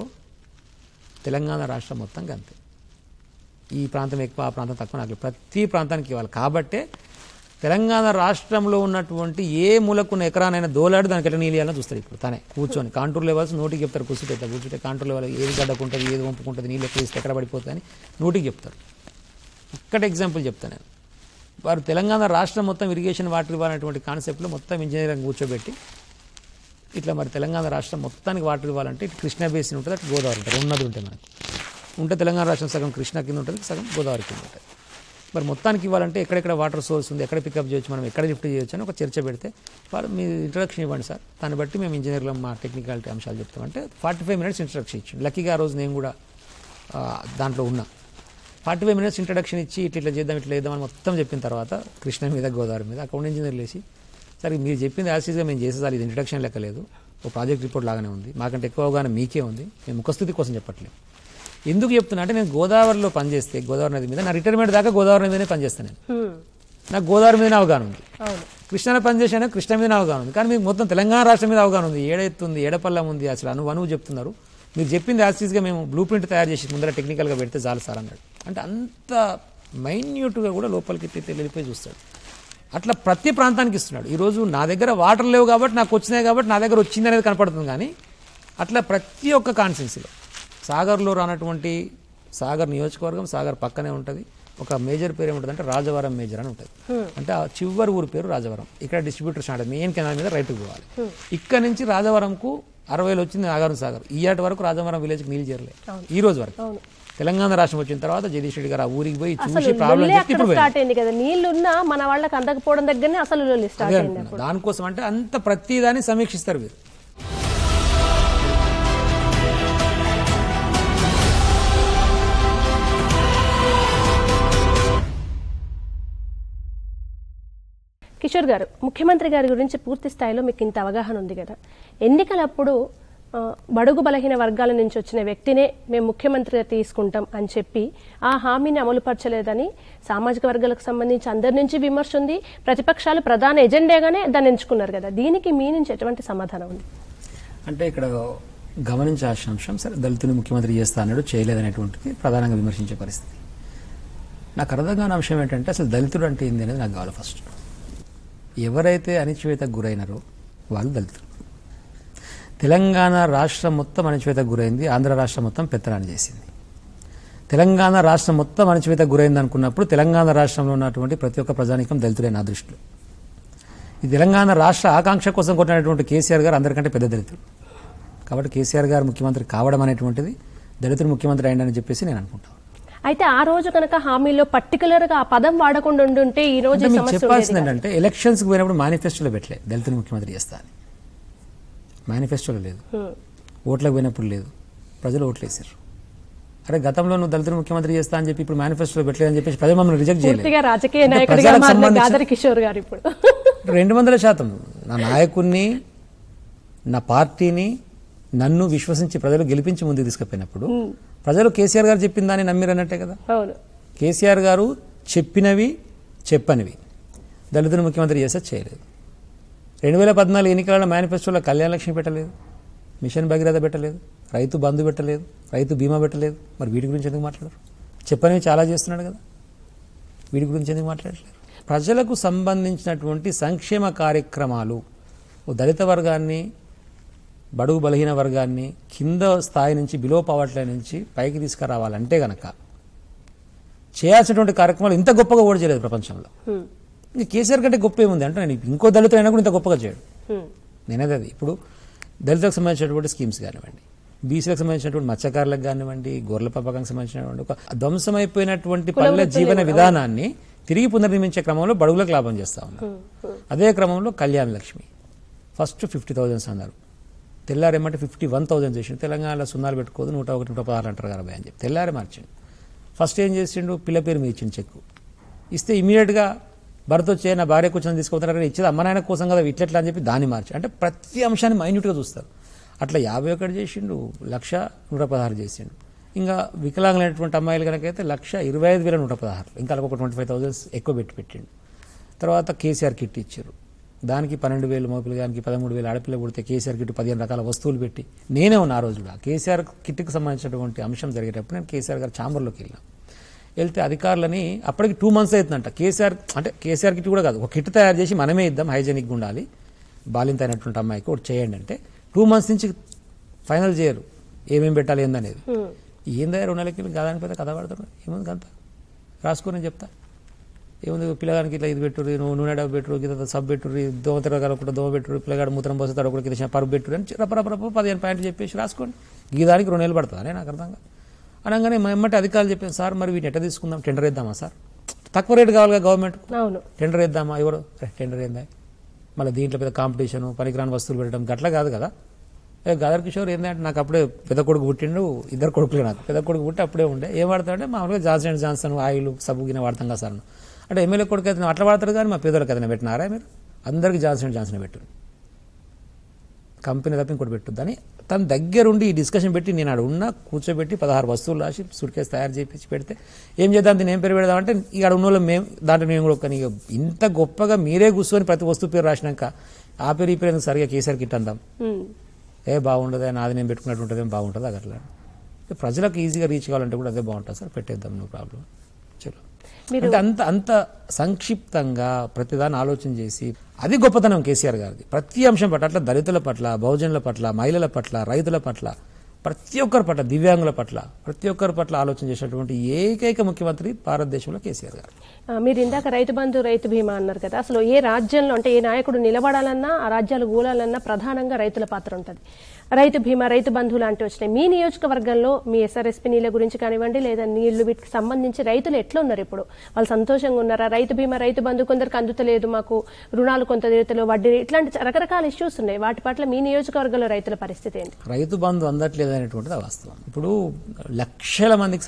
తెలంగాణ రాష్ట్రం మొత్తంగా అంతే. ఈ ప్రాంతం ఎక్కువ, ఆ ప్రాంతం తక్కువ, నాకు ప్రతి ప్రాంతానికి ఇవ్వాలి. కాబట్టే తెలంగాణ రాష్ట్రంలో ఉన్నటువంటి ఏ మూలకున్న ఎకరానైనా దోలాడు దానికి ఎట్లా నీళ్ళు ఇవ్వాలని చూస్తారు. ఇప్పుడు తనే కూర్చొని కాంటూర్ లెవెల్స్ నోటికి చెప్తారు. కూర్చుంటే కాంటూర్ లెవెల్ ఏది గడ్డకుంటుంది, ఏది వంపుకుంటుంది, నీళ్ళు ఎక్కడ ఇస్తే ఎక్కడ పడిపోతుంది అని నోటికి చెప్తారు. ఒక్కటి ఎగ్జాంపుల్ చెప్తాను నేను. వారు తెలంగాణ రాష్ట్రం మొత్తం ఇరిగేషన్ వాటర్ ఇవ్వాలనేటువంటి కాన్సెప్ట్లో మొత్తం ఇంజనీరింగ్ కూర్చోబెట్టి ఇట్లా మరి తెలంగాణ రాష్ట్రం మొత్తానికి వాటర్ ఇవ్వాలంటే ఇటు కృష్ణా బేసిన్ ఉంటుంది, అటు గోదావరి ఉంటుంది. ఉన్నది ఉంటే మనకు ఉంటే తెలంగాణ రాష్ట్రం సగం కృష్ణా కింద ఉంటుంది, సగం గోదావరి కింద ఉంటుంది. మరి మొత్తానికి ఇవ్వాలంటే ఎక్కడెక్కడ వాటర్ సోర్స్ ఉంది, ఎక్కడ పికప్ చేయొచ్చు, మనం ఎక్కడ లిఫ్ట్ చేయొచ్చు అని ఒక చర్చ పెడితే వారు మీ ఇంట్రడక్షన్ ఇవ్వండి సార్, దాన్ని బట్టి మేము ఇంజనీర్లో మా టెక్నికాలిటీ అంశాలు చెప్తామంటే 45 minutes ఇంట్రడక్షన్ ఇచ్చింది. లక్కీగా ఆ రోజు నేను కూడా దాంట్లో ఉన్నా. 45 minutes ఇంట్రడక్షన్ ఇచ్చి ఇట్లా చేద్దాం ఇట్లా చేద్దాం అని మొత్తం చెప్పిన తర్వాత కృష్ణ మీద గోదావరి మీద అకౌంట్ ఇంజనీర్లు వేసి సరే మీరు చెప్పింది యాసిస్గా మేము చేసేసాలి, ఇది ఇంట్రడక్షన్ లెక్క లేదు, ఒక ప్రాజెక్ట్ రిపోర్ట్ లాగానే ఉంది, మాకంటే ఎక్కువ అవగాహన మీకే ఉంది, మేము ముఖస్థితి కోసం చెప్పట్లేదు. ఎందుకు చెప్తున్నా అంటే నేను గోదావరిలో పనిచేస్తే గోదావరి నది మీద నా రిటైర్మెంట్ దాకా గోదావరి నది మీదనే పనిచేస్తాను నేను. నాకు గోదావరి మీదనే అవగాహన ఉంది. కృష్ణలో పనిచేసాను, కృష్ణ మీదనే అవగాహన ఉంది. కానీ మీకు మొత్తం తెలంగాణ రాష్ట్రం మీద అవగాహన ఉంది. ఏడెత్తుంది, ఏడపల్లం ఉంది, అసలు అనువు చెప్తున్నారు. మీరు చెప్పింది యాసిస్గా మేము బ్లూ ప్రింట్ తయారు చేసి ముందర టెక్నికల్గా పెడితే చాలు సార్ అన్నాడు. అంటే అంత మైన్యూట్గా కూడా లోపలికి వెళ్ళిపోయి చూస్తాడు. అట్లా ప్రతి ప్రాంతానికి ఇస్తున్నాడు. ఈరోజు నా దగ్గర వాటర్ లేవు కాబట్టి నాకు వచ్చినాయి కాబట్టి నా దగ్గర వచ్చింది అనేది కనపడుతుంది. కానీ అట్లా ప్రతి ఒక్క కాన్స్టిట్యున్సీలో సాగర్లో రానటువంటి సాగర్ నియోజకవర్గం సాగర్ పక్కనే ఉంటుంది. ఒక మేజర్ పేరు ఏముంటుంది అంటే రాజవరం మేజర్ అని ఉంటుంది. అంటే ఆ చివరి ఊరు పేరు రాజవరం. ఇక్కడ డిస్ట్రిబ్యూటర్ స్టాండ్ మెయిన్ కెనాల్ మీద రైట్కి పోవాలి. ఇక్కడ నుంచి రాజవరంకు 60 వచ్చింది నాగార్జున సాగర్. ఈయాటి వరకు రాజవరం విలేజ్కి నీళ్ళు చేరలేదు ఈ రోజు వరకు. తెలంగాణ రాష్ట్రం వచ్చిన తర్వాత జగదీష్ రెడ్డి గారు ఆ ఊరికి పోయి చూసి ప్రాబ్లం మన వాళ్ళకి అందకపోవడం దగ్గరనే అసలు దానికోసం అంటే అంత ప్రతిదాన్ని సమీక్షిస్తారు మీరు. కిషోర్ గారు, ముఖ్యమంత్రి గారి గురించి పూర్తి స్థాయిలో మీకు ఇంత అవగాహన ఉంది కదా, ఎన్నికలప్పుడు బడుగు బలహీన వర్గాల నుంచి వచ్చిన వ్యక్తినే మేము ముఖ్యమంత్రిగా తీసుకుంటాం అని చెప్పి ఆ హామీని అమలుపరచలేదని సామాజిక వర్గాలకు సంబంధించి అందరి నుంచి విమర్శ ఉంది. ప్రతిపక్షాలు ప్రధాన ఎజెండాగానే దాన్ని ఎంచుకున్నారు కదా, దీనికి మీ నుంచి ఎటువంటి సమాధానం ఉంది? అంటే ఇక్కడ గమనించాల్సిన అంశం, సరే దళితుని ముఖ్యమంత్రి చేస్తా అన్నాడు, చేయలేదనేటువంటిది ప్రధానంగా విమర్శించే పరిస్థితి. నాకు అర్థం కాని అంశం ఏంటంటే అసలు దళితుడు అంటే ఏంది అనేది నాకు కావాలి. ఫస్ట్ ఎవరైతే అణిచివేతకు గురైనారో వాళ్ళు దళితులు. తెలంగాణ రాష్ట్రం మొత్తం అణచివేతకు గురైంది, ఆంధ్ర రాష్ట్రం మొత్తం పెత్తనాన్ని చేసింది. తెలంగాణ రాష్ట్రం మొత్తం అణచివేతకు గురైంది అనుకున్నప్పుడు తెలంగాణ రాష్ట్రంలో ఉన్నటువంటి ప్రతి ఒక్క ప్రజానీకం దళితులే నా దృష్టిలో. ఈ తెలంగాణ రాష్ట్ర ఆకాంక్ష కోసం కొట్టినటువంటి కేసీఆర్ గారు అందరికంటే పెద్ద దళితుడు. కాబట్టి కేసీఆర్ గారు ముఖ్యమంత్రి కావడం అనేటువంటిది దళితుడు ముఖ్యమంత్రి అయ్యిందని చెప్పేసి నేను అనుకుంటాను. అయితే ఆ రోజు కనుక హామీలో పర్టికులర్ గా ఆ పదం వాడకుండా ఉండుంటే ఈ రోజు చెప్పాల్సింది ఏంటంటే ఎలక్షన్స్ కి పోయినప్పుడు మేనిఫెస్టోలో పెట్టలే దళితుని ముఖ్యమంత్రి చేస్తా అని. మేనిఫెస్టోలో లేదు, ఓట్లకు పోయినప్పుడు లేదు, ప్రజలు ఓట్లు వేసారు. అరే గతంలో నువ్వు దళితులు ముఖ్యమంత్రి చేస్తా అని చెప్పి ఇప్పుడు మేనిఫెస్టోలో పెట్టలేదని చెప్పేసి ప్రజలు మమ్మల్ని రిజెక్ట్ చేయలేదు. రాజకీయ నాయకుడిగా గాదరి కిషోర్ గారు ఇప్పుడు 200% నా నాయకుడిని, నా పార్టీని, నన్ను విశ్వసించి ప్రజలు గెలిపించి ముందుకు తీసుకుపోయినప్పుడు ప్రజలు కేసీఆర్ గారు చెప్పిన దాన్ని నమ్మిరన్నట్టే కదా. కేసీఆర్ గారు చెప్పినవి చెప్పనివి దళితులు ముఖ్యమంత్రి చేస్తే చేయలేదు. 2014 ఎన్నికల మేనిఫెస్టోలో కళ్యాణ లక్ష్మి పెట్టలేదు, మిషన్ భగీరథ పెట్టలేదు, రైతు బంధు పెట్టలేదు, రైతు బీమా పెట్టలేదు. మరి వీటి గురించి ఎందుకు మాట్లాడరు? చెప్పనివి చాలా చేస్తున్నాడు కదా, వీటి గురించి ఎందుకు మాట్లాడలేదు? ప్రజలకు సంబంధించినటువంటి సంక్షేమ కార్యక్రమాలు దళిత వర్గాన్ని, బడుగు బలహీన వర్గాన్ని కింద స్థాయి నుంచి బిలో పవర్టీ నుంచి పైకి తీసుకురావాలంటే గనక చేయాల్సినటువంటి కార్యక్రమాలు ఇంత గొప్పగా ఓడి చేయలేదు ప్రపంచంలో. ఇంకా కేసీఆర్ కంటే గొప్ప ఏముంది అంటే నేను ఇంకో దళితులు అయినా కూడా ఇంత గొప్పగా చేయడు. నేనేది అది ఇప్పుడు దళితులకు సంబంధించినటువంటి స్కీమ్స్ కానివ్వండి, బీసీలకు సంబంధించినటువంటి మత్స్యకారులకు కానివ్వండి, గొర్రెల పెంపకానికి సంబంధించినటువంటి ఒక ధ్వంసమైపోయినటువంటి పల్లె జీవన విధానాన్ని తిరిగి పునర్నిర్మించే క్రమంలో బడుగులకు లాభం చేస్తా ఉన్నారు. అదే క్రమంలో కళ్యాణ లక్ష్మి ఫస్ట్ 50,000 అన్నారు, తెల్లారేమంటే 51,000 చేసిండు. తెలంగాణలో సున్నాలు పెట్టుకోదు, 101, 116 అంటారు కదా అని చెప్పి తెల్లారే మార్చిండు. ఫస్ట్ ఏం చేసిండు, పిల్ల పేరు మీద ఇచ్చిండు చెక్కు. ఇస్తే ఇమీడియట్గా భర్త వచ్చే నా భార్య కూర్చొని తీసుకుంటారు, ఇచ్చేది అమ్మ నాయన కోసం కదా, ఇట్లెట్లా అని చెప్పి దాన్ని మార్చి, అంటే ప్రతి అంశాన్ని మైన్యూట్గా చూస్తారు. అట్లా 51 చేసిండు, 1,116 చేసిండు. ఇంకా వికలాంగులైనటువంటి అమ్మాయిలు కనుకైతే 1,25,116, ఇంకా ఒక 25,000 ఎక్కువ పెట్టిండు. తర్వాత కేసీఆర్ కిట్ ఇచ్చారు, దానికి 12,000 మగపిల్లగానికి, 13,000 ఆడపిల్ల పుడితే కేసీఆర్ కిట్ 15 రకాల వస్తువులు పెట్టి నేనే ఉన్నా. ఆ రోజు కూడా కేసీఆర్ కిట్కి సంబంధించినటువంటి అంశం జరిగేటప్పుడు నేను కేసీఆర్ గారు ఛాంబర్లోకి వెళ్తే అధికారులని అప్పటికి 2 months అవుతుందంట. కేసీఆర్ కిట్ కూడా కాదు, ఒక కిట్ తయారు చేసి మనమే ఇద్దాం, హైజెనిక్గా ఉండాలి, బాలింత అయినటువంటి అమ్మాయికి ఒకటి చేయండి అంటే 2 months నుంచి ఫైనల్ చేయరు ఏమేమి పెట్టాలి ఏందనేది. ఏందా 2 నెలలకి గాదాని పెద్ద కథ పడతారు, ఏముంది అంత రాసుకొని చెప్తా. ఏముంది పిల్లగానికి ఇట్లా ఇది పెట్టుర్రి, నువ్వు నూనె డబ్బు పెట్టురు, గిత సబ్బు పెట్టుర్రి, దోమ తిరగలకుండా దోమ పెట్టురు, పిల్లగాడు మూత్రం పోస్తాడు ఒకటి కింద పరుపు పెట్టురు అని రపరపరప 15 పాయింట్లు చెప్పేసి రాసుకోండి. గీదానికి 2 నెలలు పడుతుంది అనే నాకు అర్థంగా. అనగానే మా ఎమ్మటి అధికారులు చెప్పాను, సార్ మరి వీటిని ఎట్లా తీసుకుందాం, టెండర్ వేద్దామా సార్, తక్కువ రేటు కావాలిగా గవర్నమెంట్, టెండర్ వేద్దామా, ఎవరు టెండర్ ఏందా, మళ్ళీ దీంట్లో పెద్ద కాంపిటీషన్, పనికిరాని వస్తువులు పెట్టడం గట్లా కాదు కదా. గాదర్ కిషోర్ ఏంటంటే నాకు అప్పుడే పెద్ద కొడుకు పుట్టిండు, 2 కొడుకులు నాకు, పెద్ద కొడుకు పుట్టి అప్పుడే ఉండే, ఏం వాడతాడంటే మామూలుగా జాన్సన్ ఆయిల్ సబ్బు గిన్నె వాడతాం కదా సార్ అంటే ఎమ్మెల్యే కొడుకు అయితే అట్లా వాడతాడు కానీ మా పేదలకు ఏదైనా పెట్టినారా మీరు, అందరికీ జాన్సన్ పెట్టు, కంపెనీ తప్ప ఇంకోటి పెట్టుద్దని తన దగ్గరుండి ఈ డిస్కషన్ పెట్టి నేను ఆడ ఉన్న కూర్చోబెట్టి 16 వస్తువులు రాసి సూట్ కేసు తయారు చేయించి పెడితే ఏం చేద్దాం దీన్ని ఏం పేరు పెడదామంటే ఇక్కడ ఉన్న వాళ్ళు మేము దాంట్లో మేము కూడా కానీ ఇంత గొప్పగా మీరే కూర్చొని ప్రతి వస్తువు పేరు రాసినాక ఆ పేరు ఈ పేరు సరిగా కేసీఆర్ కిట్ అందాం, బాగుండదు నాది నేను పెట్టుకున్నట్టు ఉంటుంది, ఏం బాగుంటుంది అది అట్లా. ప్రజలకు ఈజీగా రీచ్ కావాలంటే కూడా అదే బాగుంటుంది సార్, పెట్టేద్దాం, నో ప్రాబ్లం. చలో అంటే అంత సంక్షిప్తంగా ప్రతిదాన్ని ఆలోచన చేసి అది గొప్పతనం కేసీఆర్ గారిది. ప్రతి అంశం పట్ల, అట్లా దళితుల పట్ల, బహుజనుల పట్ల, మహిళల పట్ల, రైతుల పట్ల, ప్రతి ఒక్కరి పట్ల, దివ్యాంగుల పట్ల, ప్రతి ఒక్కరి పట్ల ఆలోచన చేసినటువంటి ఏకైక ముఖ్యమంత్రి భారతదేశంలో కేసీఆర్ గారు. మీరు ఇందాక రైతు బంధు, రైతు బీమా అన్నారు కదా, అసలు ఏ రాజ్యంలో అంటే ఏ నాయకుడు నిలబడాలన్నా ఆ రాజ్యాలు కూలాలన్నా ప్రధానంగా రైతుల పాత్ర ఉంటుంది. రైతు బీమా, రైతు బంధు లాంటివి వచ్చినాయి. మీ నియోజకవర్గంలో మీ ఎస్ఆర్ఎస్పీ నీళ్ళ గురించి కానివ్వండి, లేదా నీళ్లు వీటికి సంబంధించి రైతులు ఎట్లా ఉన్నారు ఇప్పుడు, వాళ్ళు సంతోషంగా ఉన్నారా? రైతు బీమా, రైతు బంధు కొందరికి అందుతలేదు, మాకు రుణాలు కొంత తీరుతలో, వడ్డీ, ఇట్లాంటి రకరకాల ఇష్యూస్ ఉన్నాయి. వాటి పట్ల మీ నియోజకవర్గంలో రైతుల పరిస్థితి ఏంటి? రైతు బంధు అందట్లేదు అనేటువంటిది వాస్తవం. ఇప్పుడు లక్షల మందికి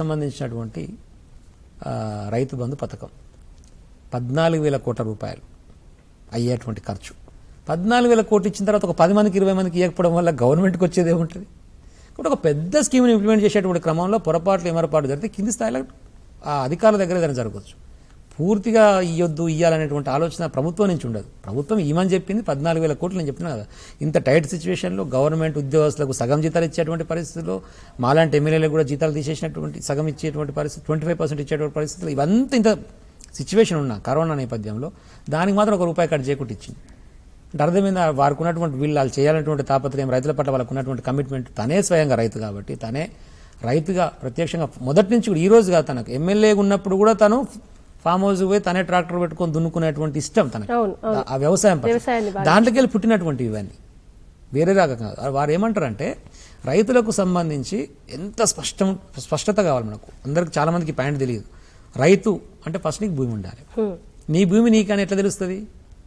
సంబంధించినటువంటి రైతు బంధు పథకం 14,000 కోట్ల రూపాయలు అయ్యేటువంటి ఖర్చు. 14,000 కోట్లు ఇచ్చిన తర్వాత ఒక 10 మందికి 20 మందికి ఇవ్వకపోవడం వల్ల గవర్నమెంట్కి వచ్చేది ఏముంటుంది? కాబట్టి ఒక పెద్ద స్కీమ్ని ఇంప్లిమెంట్ చేసేటువంటి క్రమంలో పొరపాట్లు ఏమరపాటు జరిగితే కింది స్థాయిలో ఆ అధికారుల దగ్గర ఏదైనా జరగవచ్చు. పూర్తిగా ఇవ్వద్దు ఇవ్వాలనేటువంటి ఆలోచన ప్రభుత్వం నుంచి ఉండదు. ప్రభుత్వం ఈమని చెప్పింది 14,000 కోట్లు. నేను చెప్పినా కదా, ఇంత టైట్ సిచ్యువేషన్లో గవర్నమెంట్ ఉద్యోగస్తులకు సగం జీతాలు ఇచ్చేటువంటి పరిస్థితుల్లో, మాలాంటి ఎమ్మెల్యేలకు కూడా జీతాలు తీసేసినటువంటి సగం ఇచ్చేటువంటి పరిస్థితి, 25% ఇచ్చేటువంటి పరిస్థితులు, ఇవంతా ఇంత సిచ్యువేషన్ ఉన్నా కరోనా నేపథ్యంలో దానికి మాత్రం ₹1 కట్ చేయకుండా ఇచ్చింది. అంటే అర్థమైందా? వారికి ఉన్నటువంటి వీళ్ళు చేయాలన్నటువంటి తాపత్రయం, రైతుల పట్ల వాళ్ళకు ఉన్నటువంటి కమిట్మెంట్. తనే స్వయంగా రైతు కాబట్టి తనే రైతుగా ప్రత్యక్షంగా మొదటి నుంచి కూడా, ఈ రోజు కాదు, తనకు ఎమ్మెల్యేగా ఉన్నప్పుడు కూడా తను ఫామ్ హౌస్ పోయి తనే ట్రాక్టర్ పెట్టుకొని దున్నుకునేటువంటి ఇష్టం తనకు, ఆ వ్యవసాయం దాంట్లోకి వెళ్ళి పుట్టినటువంటి ఇవన్నీ వేరే రకంగా. వారు ఏమంటారంటే రైతులకు సంబంధించి ఎంత స్పష్టత కావాలి మనకు. అందరికి చాలా మందికి పాయింట్ తెలియదు. రైతు అంటే ఫస్ట్ నీకు భూమి ఉండాలి. నీ భూమి నీకని ఎట్లా తెలుస్తుంది?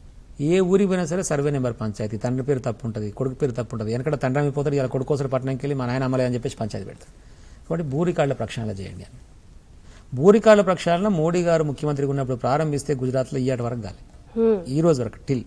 ఏ ఊరికి పోయినా సరే సర్వే నెంబర్ పంచాయతీ, తండ్రి పేరు తప్పు ఉంటుంది, కొడుకు పేరు తప్పు ఉంటుంది. వెనకడ తండ్రి అయిపోతాడు, ఇలా కొడుకు కోసం పట్టణంకి వెళ్ళి మా నాయన MLA అని చెప్పేసి పంచాయతీ పెడతారు. కాబట్టి భూ రికార్డుల ప్రక్షాళన చేయండి అని. భూ రికార్డుల ప్రక్షాళన మోడీ గారు ముఖ్యమంత్రిగా ఉన్నప్పుడు ప్రారంభిస్తే గుజరాత్లో ఇయ్యాటి వరకు గాలి, ఈ రోజు వరకు టిల్.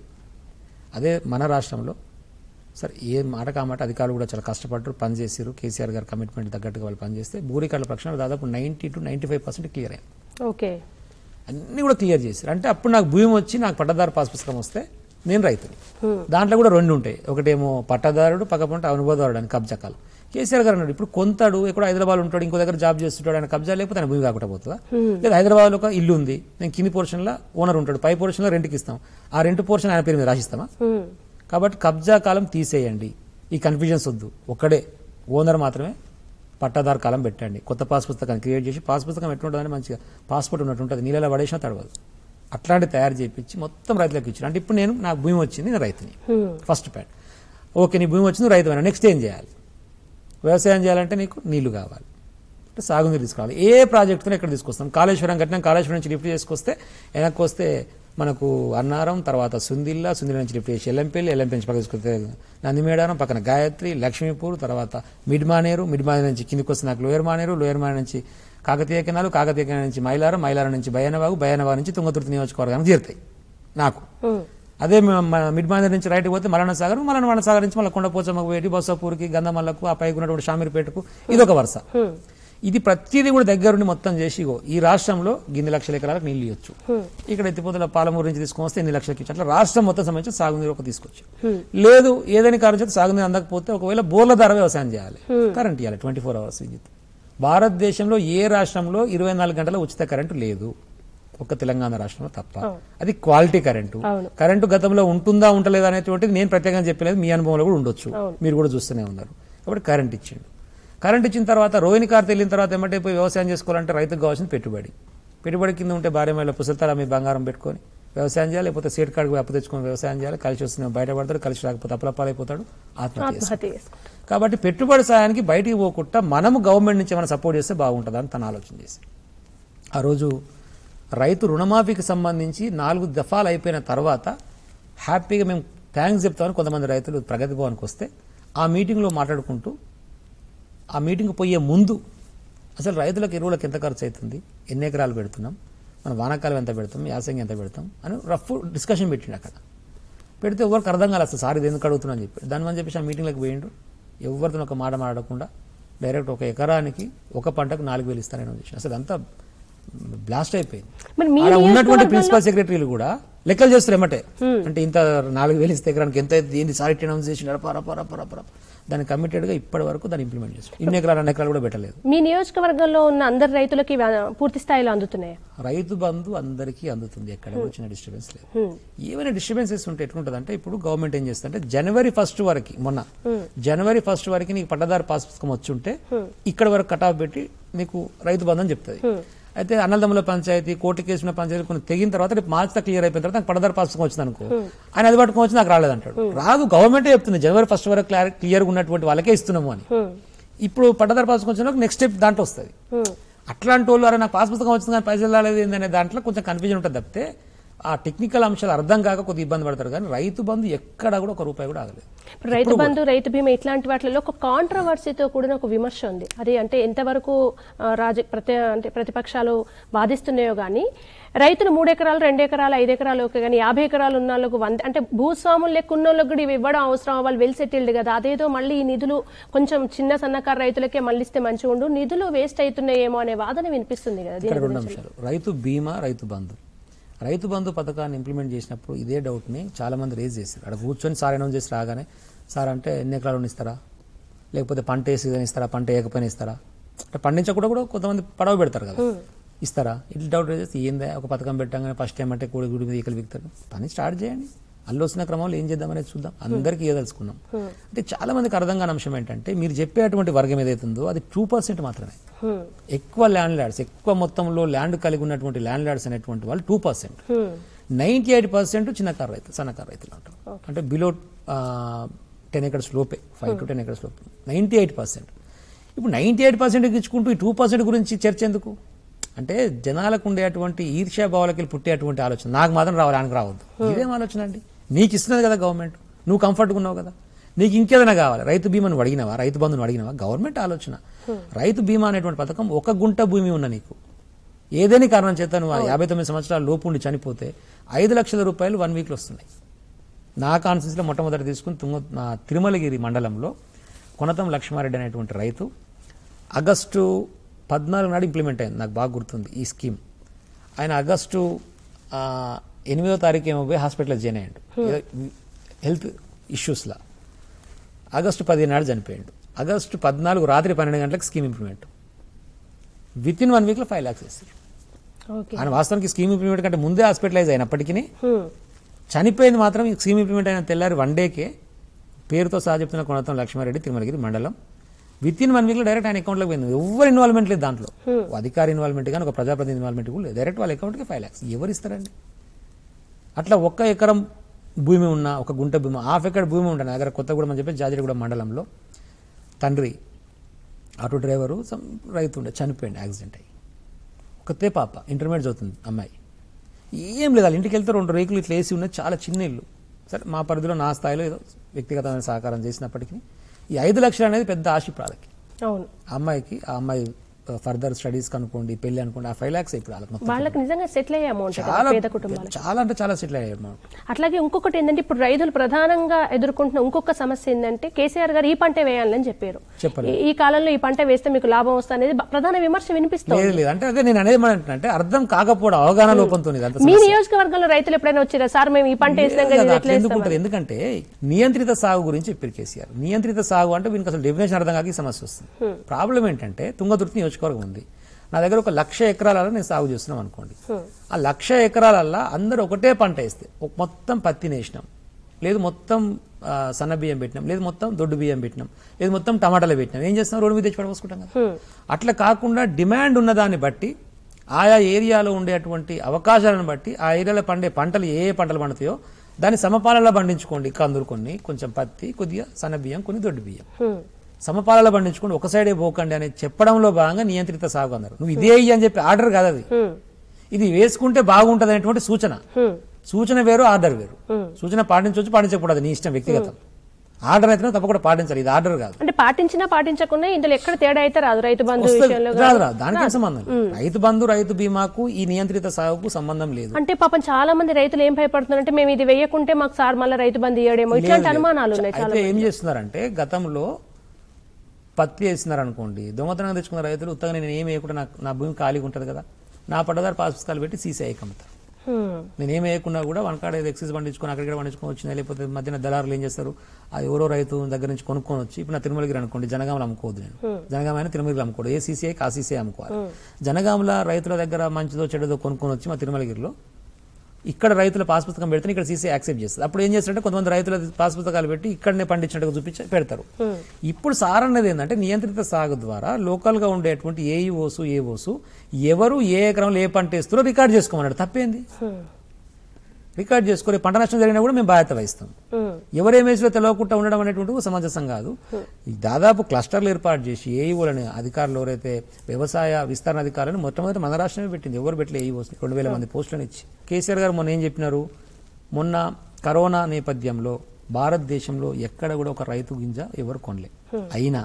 అదే మన రాష్ట్రంలో సరే ఏ మాట కామాట అధికారులు కూడా చాలా కష్టపడ్డారు, పనిచేసారు. కేసీఆర్ గారు కమిట్మెంట్ తగ్గట్టుగా వాళ్ళు పనిచేస్తే భూ రికార్డుల ప్రక్షాళన దాదాపు 90 to 95% క్లియర్ అయింది. ఓకే, అన్ని కూడా క్లియర్ చేశారు. అంటే అప్పుడు నాకు భూమి వచ్చి నాకు పట్టదారు పాస్ పుస్తకం వస్తే నేను రైతుని. దాంట్లో కూడా 2 ఉంటాయి. ఒకటేమో పట్టదారుడు, పక్కపంట అనుభవదారుడు అని కబ్జా కాలం. కేసీఆర్ గారు అన్నాడు, ఇప్పుడు కొంతాడు ఎక్కడో హైదరాబాద్ ఉంటాడు, ఇంకో దగ్గర జాబ్ చేస్తుంటాడు, ఆయన కబ్జా లేకపోతే ఆయన భూమి కాకుండా పోతుందా? లేదా హైదరాబాద్లో ఒక ఇల్లు ఉంది, నేను కింది పోర్షన్లో ఓనర్ ఉంటాడు, పై పోర్షన్లో రెంట్కి ఇస్తాం, ఆ రెంట్ పోర్షన్ ఆయన పేరు మీద రాసిస్తామా? కాబట్టి కబ్జా కాలం తీసేయండి, ఈ కన్ఫ్యూజన్స్ వద్దు. ఒక్కడే ఓనర్ మాత్రమే పట్టాదారు కాలం పెట్టండి. కొత్త పాస్ పుస్తకాన్ని క్రియేట్ చేసి, పాస్ పుస్తకం ఎట్లుంటుందని మంచిగా పాస్పోర్ట్ ఉన్నట్టు ఉంటుంది, నీళ్ళలో పడేసినా తడవదు, అట్లాంటి తయారు చేయించి మొత్తం రైతులకు ఇచ్చారు. అంటే ఇప్పుడు నాకు భూమి వచ్చింది, నేను రైతుని. First point. ఓకే, నీ భూమి వచ్చింది, రైతు అయినా. నెక్స్ట్ ఏం చేయాలి? వ్యవసాయం చేయాలంటే నీకు నీళ్లు కావాలి, అంటే సాగునీరు తీసుకురావాలి. ఏ ప్రాజెక్టుతో ఎక్కడ తీసుకొస్తాం? కాళేశ్వరం కట్టినాం, కాళేశ్వరం నుంచి లిఫ్ట్ చేసుకొస్తే వెనక్కి వస్తే మనకు అన్నారం, తర్వాత సుందిల్ల నుంచి లిఫ్ట్ చేసి ఎల్లంపల్లి నుంచి పక్కన తీసుకొస్తే నందిమేడారం, పక్కన గాయత్రి, లక్ష్మీపూర్, తర్వాత మిడ్మానేరు నుంచి కిందికి వస్తే నాకు లోయర్ మానేరు నుంచి కాకతీయ కెనాలు, కాకతీయ కెనాల్ నుంచి మైలారం నుంచి బయ్యనవాగు నుంచి తుంగతుర్తి నియోజకవర్గానికి చేరుతాయి నాకు. అదే మిడ్మానేరు నుంచి రైట్కి పోతే మలన సాగర్ నుంచి మళ్ళీ కొండపోచమ్మకు వేటి, బొస్సపూర్కి, గంధమల్లకు, ఆ పైకి ఉన్నటువంటి షామీర్పేటకు, ఇదొక వరుస. ఇది ప్రతిదీ కూడా దగ్గరుండి మొత్తం చేసి ఈ రాష్ట్రంలో 100 లక్షల ఎకరాలకు నీళ్లు ఇవ్వచ్చు. ఇక్కడ ఎత్తిపోతల పాలమూరు నుంచి తీసుకొని వస్తే 8 లక్షలకి ఇచ్చి అట్లా రాష్ట్రం మొత్తం సంబంధించి సాగునీరు ఒక తీసుకొచ్చి. లేదు ఏదైనా కారణం చేత సాగునీరు అందకపోతే ఒకవేళ బోర్ల ద్వారా వ్యవసాయం చేయాలి, కరెంట్ ఇవ్వాలి 24 hours విద్యుత్. భారతదేశంలో ఏ రాష్ట్రంలో 24 గంటల ఉచిత కరెంటు లేదు, ఒక్క తెలంగాణ రాష్ట్రంలో తప్ప. అది క్వాలిటీ కరెంటు గతంలో ఉంటుందా ఉంటలేదా అనేటువంటిది నేను ప్రత్యేకంగా చెప్పలేదు, మీ అనుభవంలో కూడా ఉండొచ్చు, మీరు కూడా చూస్తూనే ఉన్నారు. కాబట్టి కరెంట్ ఇచ్చిండు. కరెంట్ ఇచ్చిన తర్వాత రోహిణి కార్తె వెళ్ళిన తర్వాత ఏమంటే పోయి వ్యవసాయం చేసుకోవాలంటే రైతుకు కావాల్సిన పెట్టుబడి కింద ఉంటే భార్య మహిళ పుసతల మీ బంగారం పెట్టుకొని వ్యవసాయం చేయాలి, లేకపోతే సేట్ కార్డు అప్పు తెచ్చుకొని వ్యవసాయం చేయాలి. కలిసి వస్తున్న బయటపడతాడు, కలిసి రాకపోతే అప్లపాలైపోతాడు, ఆత్మహత్య. కాబట్టి పెట్టుబడి సాయానికి బయటికి పోకుండా మనము గవర్నమెంట్ నుంచి ఏమైనా సపోర్ట్ చేస్తే బాగుంటుందా అని తన ఆలోచన చేసి ఆ రోజు రైతు రుణమాఫీకి సంబంధించి 4 దఫాలు అయిపోయిన తర్వాత హ్యాపీగా మేము థ్యాంక్స్ చెప్తామని కొంతమంది రైతులు ప్రగతి భవన్కి వస్తే ఆ మీటింగ్లో మాట్లాడుకుంటూ, ఆ మీటింగ్ పోయే ముందు అసలు రైతులకు ఎరువులకు ఎంత ఖర్చు అవుతుంది, ఎన్ని ఎకరాలు పెడుతున్నాం, మనం వానాకాలం ఎంత పెడతాం, యాసంగి ఎంత పెడతాం అని రఫ్ డిస్కషన్ పెట్టిండు. అక్కడ పెడితే ఎవరికి అర్థం కాలేదు అసలు సార్ ఇది ఎందుకు అడుగుతున్నా అని చెప్పి. దానివల్ల చెప్పేసి ఆ మీటింగ్లకు పోయిండు. ఎవరితో ఒక మాట మాట్లాడకుండా డైరెక్ట్ ఒక ఎకరానికి ఒక పంటకు 4,000 ఇస్తానని చెప్పి అసలు అంతా బ్లాస్ట్ అయిపోయింది. అలా ఉన్నటువంటి ప్రిన్సిపల్ సెక్రటరీలు కూడా లెక్కలు చేస్తారు ఏమంటే, అంటే ఇంత 4,000 ఇస్తే ఎకరానికి ఎంత ఏంది సార్ ఇట్ అనౌన్స్ చేసి దాన్ని కమిటెడ్ గా ఇప్పటి వరకు దాన్ని ఇంప్లిమెంట్ చేస్తారు. 2 ఎకరాలు కూడా పెట్టలేదు. మీ నియోజకవర్గంలో ఉన్న అందరు రైతులకి పూర్తి స్థాయిలో అందుతున్నాయి. రైతు బంధు అందరికీ అందుతుంది, ఎక్కడ వచ్చిన డిస్టర్బెన్స్ లేదు. ఏమైనా డిస్టర్బెన్సెస్ ఉంటే ఎట్లుంటది అంటే, ఇప్పుడు గవర్నమెంట్ ఏం చేస్తుంటే జనవరి 1 వరకు, మొన్న జనవరి 1 వరకు నీకు పట్టదారు పాస్ పుస్తకం వచ్చి ఉంటే ఇక్కడ వరకు కటాఫ్ పెట్టి నీకు రైతు బంధు అని చెప్తుంది. అయితే అన్నదమ్ముల పంచాయతీ, కోర్టు కేసున్న పంచాయతీ కొన్ని తెగిన తర్వాత రేపు మార్చితో క్లియర్ అయిపోయిన తర్వాత నాకు పట్టదారు పాస్ పుస్తకం వచ్చింది అనుకో, ఆయన అది పట్టుకొని వచ్చి నాకు రాలేదంటాడు. రాదు, గవర్నమెంటే చెప్తుంది జనవరి 1 వరకు క్లియర్గా ఉన్నటువంటి వాళ్ళకే ఇస్తున్నాము అని. ఇప్పుడు పట్టదారు పాస్ పుస్తకం వచ్చిన నెక్స్ట్ స్టెప్ దాంట్లో వస్తుంది. అట్లాంటి వాళ్ళు నాకు పాస్ పుస్తకం వచ్చింది కానీ పైసలు రాలేదు ఏంటనే దాంట్లో కొంచెం కన్ఫ్యూజన్ ఉంటుంది తప్పితే ఆ టెక్నికల్ అంశాలు అర్థం కాక కొద్దిగా ఇబ్బంది పడతారు, కానీ రైతు బంధు ఎక్కడా కూడా ఒక రూపాయి కూడా ఆగలేదు. రైతు బంధు, రైతు బీమా ఇట్లాంటి వాటిలో ఒక కాంట్రవర్సీతో కూడిన ఒక విమర్శ ఉంది. అది అంటే ఎంతవరకు ప్రతిపక్షాలు వాదిస్తున్నాయో కానీ రైతులు 3 ఎకరాలు 2 ఎకరాలు 5 ఎకరాలు ఓకే, కానీ 50 ఎకరాలు ఉన్న వాళ్ళకు అంటే భూస్వాములు లెక్క ఉన్న వాళ్ళకి కూడా ఇవి ఇవ్వడం అవసరం, వాళ్ళు వెల్ సెటిల్డ్ కదా, అదేదో మళ్ళీ ఈ నిధులు కొంచెం చిన్న సన్నకారు రైతులకే మళ్ళిస్తే మంచిగా ఉండు, నిధులు వేస్ట్ అవుతున్నాయేమో అనే వాదన వినిపిస్తుంది కదా. రెండు అంశాలు, రైతు బీమా, రైతు బంధు. రైతు బంధు పథకాన్ని ఇంప్లిమెంట్ చేసినప్పుడు ఇదే డౌట్ని చాలా మంది రేజ్ చేశారు. అక్కడ కూర్చొని సార్ అనౌన్స్ చేసి రాగానే, సార్ అంటే ఎన్ని ఎకరాలు ఇస్తారా, లేకపోతే పంట వేసి ఇస్తారా, పంట వేయకపోయినా ఇస్తారా, అంటే పండించకుండా కూడా కొంతమంది పడవ పెడతారు కదా, ఇస్తారా, ఇట్లా డౌట్ రేజ్ చేస్తే ఏందా ఒక పథకం పెట్టగానే ఫస్ట్ టైం అంటే కూడి గుడి మీద ఈకలు బిగుతారు, పని స్టార్ట్ చేయండి, అల్లు వస్తున్న క్రమంలో ఏం చేద్దామనేది చూద్దాం, అందరికీ ఏదలుచుకున్నాం. అంటే చాలా మందికి అర్థం కాని అంశం ఏంటంటే, మీరు చెప్పేటువంటి వర్గం ఏదైతుందో అది 2% మాత్రమే. ఎక్కువ ల్యాండ్ లార్డ్స్, ఎక్కువ మొత్తంలో ల్యాండ్ కలిగి ఉన్నటువంటి ల్యాండ్ లార్డ్స్ అనేటువంటి వాళ్ళు 2%. 98% చిన్నకారు రైతులు, సన్నకారు రైతులు అంటారు, అంటే బిలో 10 acres లోపే, 5 to 10 acres లోపే 98%. ఇప్పుడు 98% ఇచ్చుకుంటూ ఈ 2% గురించి చర్చ ఎందుకు అంటే, జనాలకు ఉండేటువంటి ఈర్ష్యాభావాలకి పుట్టేటువంటి ఆలోచన, నాకు మాత్రం రావాలి, ఆయనకు రావద్దు, ఇదేం ఆలోచన అండి? నీకు ఇస్తున్నది కదా గవర్నమెంట్, నువ్వు కంఫర్ట్గా ఉన్నావు కదా, నీకు ఇంకేదైనా కావాలి, రైతు బీమాను అడిగినవా, రైతు బంధును అడిగినవా, గవర్నమెంట్ ఆలోచన. రైతు బీమా అనేటువంటి పథకం, 1 గుంట భూమి ఉన్న నీకు ఏదేని కారణం చేత నువ్వు 59 సంవత్సరాల లోపు ఉండి చనిపోతే 5 లక్షల రూపాయలు 1 weekలో వస్తున్నాయి. నా కాన్స్టిట్యూన్సీలో మొట్టమొదటి తీసుకుని తిరుమలగిరి మండలంలో కొనతం లక్ష్మారెడ్డి అనేటువంటి రైతు ఆగస్టు 14 నాడు ఇంప్లిమెంట్ అయింది, నాకు బాగా గుర్తుంది ఈ స్కీమ్. ఆయన ఆగస్టు 8వ తారీఖు ఏమో పోయి హాస్పిటల్లో జాయిన్ అయ్యాడు హెల్త్ ఇష్యూస్లో. ఆగస్టు 15 నాడు చనిపోయాడు. ఆగస్టు 14 రాత్రి 12 గంటలకు స్కీమ్ ఇంప్లిమెంట్. విత్ ఇన్ 1 weekలో 5 lakhs వేస్తారు. ఆయన వాస్తవానికి స్కీమ్ ఇంప్లిమెంట్ కంటే ముందే హాస్పిటలైజ్ అయినప్పటికీ చనిపోయింది మాత్రం స్కీమ్ ఇంప్లిమెంట్ అయిన తెల్లారి 1 dayకే పేరుతో సహా చెప్తున్న కొనతం లక్ష్మారెడ్డి, తిరుమలగిరి మండలం. విత్ ఇన్ 1 weekలో డైరెక్ట్ ఆయన అకౌంట్లోకి పోయింది. ఎవరు ఇన్వాల్వ్మెంట్ లేదు దాంట్లో, అధికారి ఇన్వాల్వ్మెంట్ కానీ ఒక ప్రజాప్రతినిధి ఇన్వాల్వ్మెంట్ కూడా లేదు, డైరెక్ట్ వాళ్ళ అకౌంట్కి 5 lakhs. ఎవరు ఇస్తారండి? అట్లా 1 ఎకరం భూమి ఉన్న, 1 గుంట భూమి, ½ ఎకర్ భూమి ఉంటుంది దగ్గర కొత్తగూడెం అని చెప్పి జాజిరిగూడెం మండలంలో. తండ్రి ఆటో డ్రైవరు, రైతు ఉండే, చనిపోయింది యాక్సిడెంట్ అయ్యి. ఒకతే పాప, ఇంటర్మీడియట్ చదువుతుంది అమ్మాయి. ఏం లేదు, వాళ్ళ ఇంటికి వెళ్తే 2 రేకులు ఇట్లా వేసి ఉన్నది, చాలా చిన్న ఇల్లు. సరే మా పరిధిలో నా స్థాయిలో ఏదో వ్యక్తిగతమైన సహకారం చేసినప్పటికీ ఈ 5 లక్షలు అనేది పెద్ద ఆశ ఇప్పుడు వాళ్ళకి. అమ్మాయికి, ఆ అమ్మాయి ఫర్దర్ స్టడీస్ కనుకోండి, పెళ్లి అనుకోండి, ఆ 5 lakhs ఇప్పుడు వాళ్ళకి నిజంగా సెటిల్ అయ్యే అమౌంట్, చాలా అంటే చాలా సెటిల్ అయ్యే అమౌంట్. అట్లాగే ఇంకొకటి ఏంటంటే, ఇప్పుడు రైతులు ప్రధానంగా ఎదుర్కొంటున్న ఇంకొక సమస్య ఏంటంటే, కేసీఆర్ గారు ఈ పంట వేయాలని చెప్పారు, ఈ కాలంలో ఈ పంట వేస్తే మీకు లాభం వస్తుంది అనేది ప్రధాన విమర్శ వినిపిస్తుంది. లేదు అంటే అదే నేను అనేది అంటే అర్థం కాకపోవడం, అవగాహన లోపంతో. మీ నియోజకవర్గంలో రైతులు ఎప్పుడైనా వచ్చారా, సార్ మేము ఈ పంట వేస్తాం? ఎందుకంటే నియంత్రిత సాగు గురించి చెప్పారు కేసీఆర్. నియంత్రిత సాగు అంటే వీనికి అసలు డెఫినేషన్ అర్థం కాక ఈ సమస్య వస్తుంది. ప్రాబ్లం ఏంటంటే, తుంగతుర్తి నియోజకవర్గం ఉంది, నా దగ్గర 1,00,000 ఎకరాలలో నేను సాగు చేస్తున్నాం అనుకోండి. ఆ 1,00,000 ఎకరాలల్లో అందరూ ఒకటే పంట వేస్తే, మొత్తం పత్తిని వేసినాం, లేదు మొత్తం సన్న బియ్యం పెట్టినాం, లేదు మొత్తం దొడ్డు బియ్యం పెట్టినాం, లేదు మొత్తం టమాటాలు పెట్టినాం, ఏం చేస్తున్నాం, రోడ్డు మీద తెచ్చి పడవసుకుంటాం కదా. అట్లా కాకుండా డిమాండ్ ఉన్నదాన్ని బట్టి, ఆయా ఏరియాలో ఉండేటువంటి అవకాశాలను బట్టి, ఆ ఏరియాలో పండే పంటలు ఏ పంటలు పండుతాయో దాన్ని సమపాలలో పండించుకోండి. కందులు కొన్ని, కొంచెం పత్తి, కొద్దిగా సన్న బియ్యం, కొన్ని దొడ్డు బియ్యం సమపాలలో పండించుకోండి, ఒక సైడే పోకండి అని చెప్పడంలో భాగంగా నియంత్రిత సాగు అన్నారు. నువ్వు ఇదే అని చెప్పి ఆర్డర్ కాదు అది, ఇది వేసుకుంటే బాగుంటది అనేటువంటి సూచన. సూచన వేరు, ఆర్డర్ వేరు. సూచన పాటించవచ్చు, పాటించకూడదు, నీ ఇష్టం వ్యక్తిగతం. ఆర్డర్ అయితే తప్పకుండా పాటించాలి, ఇది ఆర్డర్ కాదు. అంటే పాటించినా పాటించకుండా ఇందులో ఎక్కడ తేడా అయితే రాదు. రైతు బంధు రాదు, దానికి సంబంధం లేదు. రైతు బంధు, రైతు బీమాకు ఈ నియంత్రిత సాగుకు సంబంధం లేదు. అంటే పాపం చాలా మంది రైతులు ఏం భయపడుతున్నారంటే, మేము ఇది వేయకుంటే మాకు సార్ మళ్ళీ రైతు బంధు ఇవ్వడేమో, ఇట్లాంటి అనుమానాలు ఉన్నాయి. అయితే ఏం చేస్తున్నారంటే, గతంలో పత్తి వేస్తున్నారు అనుకోండి, దొంగతనంగా తెచ్చుకున్న రైతులు ఉత్తగా నేను ఏమి వేయకుండా నా భూమి ఖాళీగా ఉంటుంది కదా, నా పట్టదారు పాస్ పుస్తకాలు పెట్టి సీసీఐ అమ్ముతారు. నేను ఏమి వేయకున్నా కూడా వనకాడ ఎక్సైజ్ పండించుకొని అక్కడికి పండించుకొని వచ్చినా, లేకపోతే మధ్యన దళారులు ఏం చేస్తారు, అది ఎవరో రైతు దగ్గర నుంచి కొనుక్కొని వచ్చి, ఇప్పుడు నా తిరుమలగిరి అనుకోండి, జనగామలు అమ్ముకోవద్దు, నేను జనగామ అయినా తిరుమలగిరి అమ్ముకోవద్దు, ఏ సీసీఐ ఆ సీసీఐ అమ్ముకోవాలి. జనగామల రైతుల దగ్గర మంచిదో చెడుదో కొనుక్కొని వచ్చి మా తిరుమలగిరిలో ఇక్కడ రైతుల పాస్ పుస్తకం పెడితే ఇక్కడ సీసీ యాక్సెప్ట్ చేస్తుంది. అప్పుడు ఏం చేస్తారంటే, కొంతమంది రైతుల పాస్ పుస్తకాలు పెట్టి ఇక్కడనే పండించినట్టుగా చూపించి పెడతారు. ఇప్పుడు సార్ అన్నది ఏంటంటే, నియంత్రిత సాగు ద్వారా లోకల్ గా ఉండేటువంటి ఏఓసు ఎవరు ఏ ఎకరంలో ఏ పంట వేస్తారో రికార్డ్ చేసుకోమన్నాడు. తప్పేంది? రికార్డ్ చేసుకుని పంట నష్టం జరిగినా కూడా మేము బాధ్యత వహిస్తాం. ఎవరు ఏమేజ్లో తెలియకుండా ఉండడం అనేటువంటి సమంజసం కాదు. దాదాపు క్లస్టర్లు ఏర్పాటు చేసి ఏఈఓలని అధికారులు ఎవరైతే వ్యవసాయ విస్తరణ అధికారులను మొట్టమొదటి మన రాష్ట్రమే పెట్టింది. ఎవరు పెట్టలే ఏఈఓస్ 2000 మంది పోస్టులను ఇచ్చి. కేసీఆర్ గారు మొన్న ఏం చెప్పినారు, మొన్న కరోనా నేపథ్యంలో భారతదేశంలో ఎక్కడ కూడా ఒక రైతు గింజ ఎవరు కొనలే. అయినా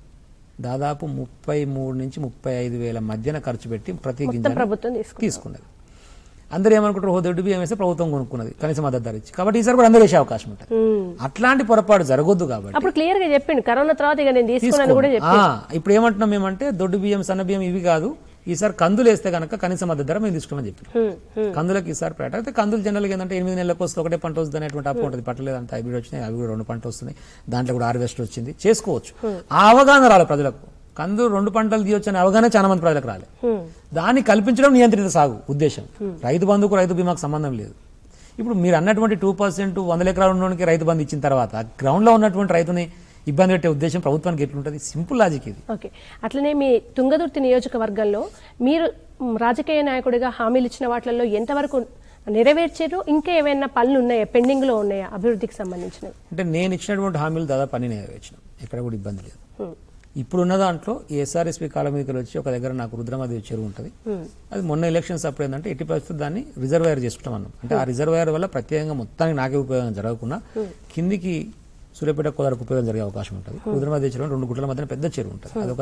దాదాపు 33 నుంచి 35 వేల మధ్యన ఖర్చు పెట్టి ప్రతి గింజ తీసుకున్నది. అందరూ ఏమనుకుంటారు, దొడ్డు బియ్యం వేస్తే ప్రభుత్వం కొనుక్కున్నది కనీసం మద్దతు ధర ఇచ్చి. కాబట్టి ఈసారి కూడా అందరూ వేసే అవకాశం ఉంటుంది. అట్లాంటి పొరపాటు జరగొద్దు. కాబట్టి అప్పుడు క్లియర్ గా చెప్పిండు కరోనా తర్వాత ఇక నేను తీసుకున్నాను కూడా చెప్పాను. ఇప్పుడు ఏమంటున్నాం మేమంటే దొడ్డు బియ్యం సన్న బియ్యం ఇవి కాదు, ఈసారి కందులు వేస్తే కనుక కనీస మద్దతు ధర మేము తీసుకోమని చెప్పి కందులకు ఈసారి పేట అయితే కందులు జనరల్ గా ఏంటంటే 8 నెలలకు వస్తే ఒకటే పంట వస్తుంది అనేటువంటి అప్పు ఉంటుంది. పట్టలేదు అంత హైబ్రిడ్ వచ్చినాయి, అవి కూడా 2 పంట వస్తున్నాయి, దాంట్లో కూడా హార్వెస్ట్ వచ్చింది, చేసుకోవచ్చు. ఆ అవగాహన రాలేదు ప్రజలకు. కందు 2 పంటలు తీయొచ్చు అనే అవగాహన చాలా మంది ప్రజలకు రాలేదు. దాన్ని కల్పించడం నియంత్రిత సాగు ఉద్దేశం. రైతు బంధుకు రైతు బీమాకు సంబంధం లేదు. ఇప్పుడు మీరు అన్నటువంటి 2% 100 ఎకరాల ఉన్నోనికి రైతు బంధు ఇచ్చిన తర్వాత గ్రౌండ్ లో ఉన్నటువంటి రైతుని ఇబ్బంది పెట్టే ఉద్దేశం ప్రభుత్వానికి ఎట్లుంటుంది? సింపుల్ లాజిక్ ఇది. ఓకే, అట్లనే మీ తుంగతుర్తి నియోజకవర్గంలో మీరు రాజకీయ నాయకుడిగా హామీలు ఇచ్చిన వాటిల్లో ఎంతవరకు నెరవేర్చారు? ఇంకా ఏమైనా పనులు ఉన్నాయా, పెండింగ్ లో ఉన్నాయా అభివృద్ధికి సంబంధించినవి? అంటే నేను ఇచ్చినటువంటి హామీలు దాదాపు అన్ని నెరవేర్చినాం, ఎక్కడ కూడా ఇబ్బంది లేదు. ఇప్పుడున్న దాంట్లో ఎస్ఆర్ఎస్పీ కాలం మీదకి వచ్చి ఒక దగ్గర నాకు రుద్రమాదేవి చెరువు ఉంటుంది. అది మొన్న ఎలక్షన్స్ అప్పుడు ఏంటంటే ఎట్టి పరిస్థితి దాన్ని రిజర్వాయర్ చేసుకుంటాం అన్నాం. అంటే ఆ రిజర్వాయర్ వల్ల ప్రత్యేకంగా మొత్తానికి నాకే ఉపయోగం జరగకుండా కిందికి సూర్యాపేట కోదాలకు ఉపయోగం జరిగే అవకాశం ఉంటుంది. రుద్రమాదేవి చెరువు 2 గుట్టల మధ్యన పెద్ద చెరువు ఉంటుంది. అదొక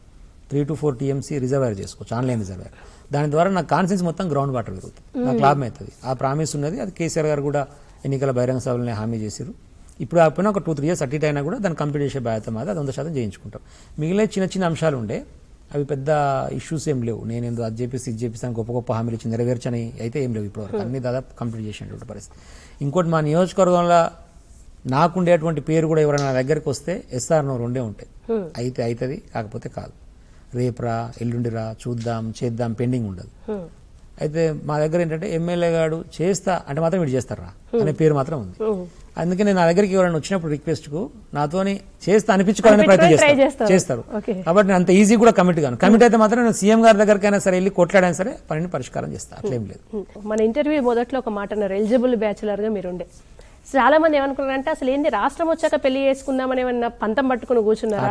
3 to 4 TMC రిజర్వాయర్ చేసుకోవచ్చు, ఆన్లైన్ రిజర్వాయర్. దాని ద్వారా నా కాన్సెన్స్ మొత్తం గ్రౌండ్ వాటర్ పెరుగుతుంది, నాకు లాభం అవుతుంది. ఆ ప్రామిస్ ఉన్నది. అది కేసీఆర్ గారు కూడా ఎన్నికల బహిరంగ సభలని హామీ చేశారు. ఇప్పుడు ఆపిన ఒక 2-3 years అటు అయినా కూడా దాన్ని కంప్లీట్ చేసే బాధ్యత మాది. అది 100% చేయించుకుంటాం. మిగిలిన చిన్న చిన్న అంశాలు ఉండే, అవి పెద్ద ఇష్యూస్ ఏం లేవు. నేను ఎందుకు అది చేపిస్తే ఇది చేపిస్తాను గొప్ప గొప్ప హామీలు ఇచ్చి నెరవేర్చని అయితే ఏం లేవు. ఇప్పటివరకు అన్ని దాదాపు కంప్లీట్ చేసినటువంటి పరిస్థితి. ఇంకోటి మా నియోజకవర్గంలో నాకుండేటువంటి పేరు కూడా ఎవరైనా నా దగ్గరికి వస్తే ఎస్ఆర్ నో 2 ఉంటాయి. అయితే అవుతుంది, కాకపోతే కాదు, రేపురా ఎల్లుండిరా చూద్దాం చేద్దాం పెండింగ్ ఉండదు. అయితే మా దగ్గర ఏంటంటే ఎమ్మెల్యే గారు చేస్తా అంటే మాత్రం వీడు చేస్తారా అనే పేరు మాత్రం ఉంది. అందుకే నేను నా దగ్గరికి ఎవరైనా వచ్చినప్పుడు రిక్వెస్ట్ కు నాతోని చేస్తా అనిపించుకోవాలని ప్రయత్నం చేస్తారు. కాబట్టి నేను అంత ఈజీ కూడా కమిట్ గాను. కమిట్ అయితే మాత్రం నేను సీఎం గారి దగ్గరకైనా సరే వెళ్ళి కొట్లాడైనా సరే పనిని పరిష్కారం చేస్తాను, అట్లేం లేదు. మన ఇంటర్వ్యూ మొదట్లో ఒక మాట అన్నారు, ఎలిజిబుల్ బ్యాచులర్ గా మీరుండే. చాలా మంది ఏమనుకున్నారంటే అసలు ఏంది రాష్ట్రం వచ్చాక పెళ్లి చేసుకుందామని ఏమన్నా పంతం పట్టుకుని కూర్చున్నారా?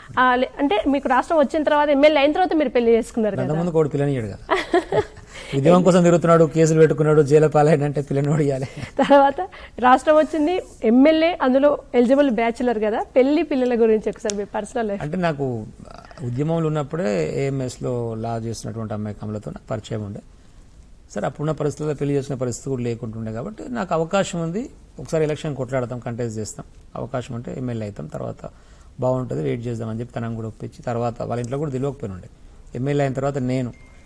అంటే మీకు రాష్ట్రం వచ్చిన తర్వాత ఎమ్మెల్యే అయిన తర్వాత మీరు పెళ్లి చేసుకున్నారు కదా. ముందు కోడి పిల్లనియాడు కదా, ఉద్యోగం కోసం తిరుగుతున్నాడు, కేసులు పెట్టుకున్నాడు, జైలు పాలైనంటే పిల్లని ఇవ్వాలి. తర్వాత రాష్ట్రం వచ్చింది, ఎమ్మెల్యే, అందులో ఎలిజిబుల్ బ్యాచులర్ కదా. పెళ్లి పిల్లల గురించి ఒకసారి మీ పర్సనల్ లైఫ్. అంటే నాకు ఉద్యమంలో ఉన్నప్పుడే AMS లో లా చేసినటువంటి అమ్మాయి కమలతో నాకు పరిచయం ఉండే. సరే అప్పుడున్న పరిస్థితుల్లో పెళ్లి చేసిన పరిస్థితి కూడా లేకుంటుండే. కాబట్టి నాకు అవకాశం ఉంది, ఒకసారి ఎలక్షన్ కొట్లాడతాం, కంటెస్ట్ చేస్తాం, అవకాశం అంటే ఎమ్మెల్యే అవుతాం, తర్వాత బాగుంటుంది వెయిట్ చేద్దామని చెప్పి తనని కూడా ఒప్పించి తర్వాత వాళ్ళ ఇంట్లో కూడా తెలియకపోయినా ఉండే. ఎమ్మెల్యే అయిన తర్వాత నేను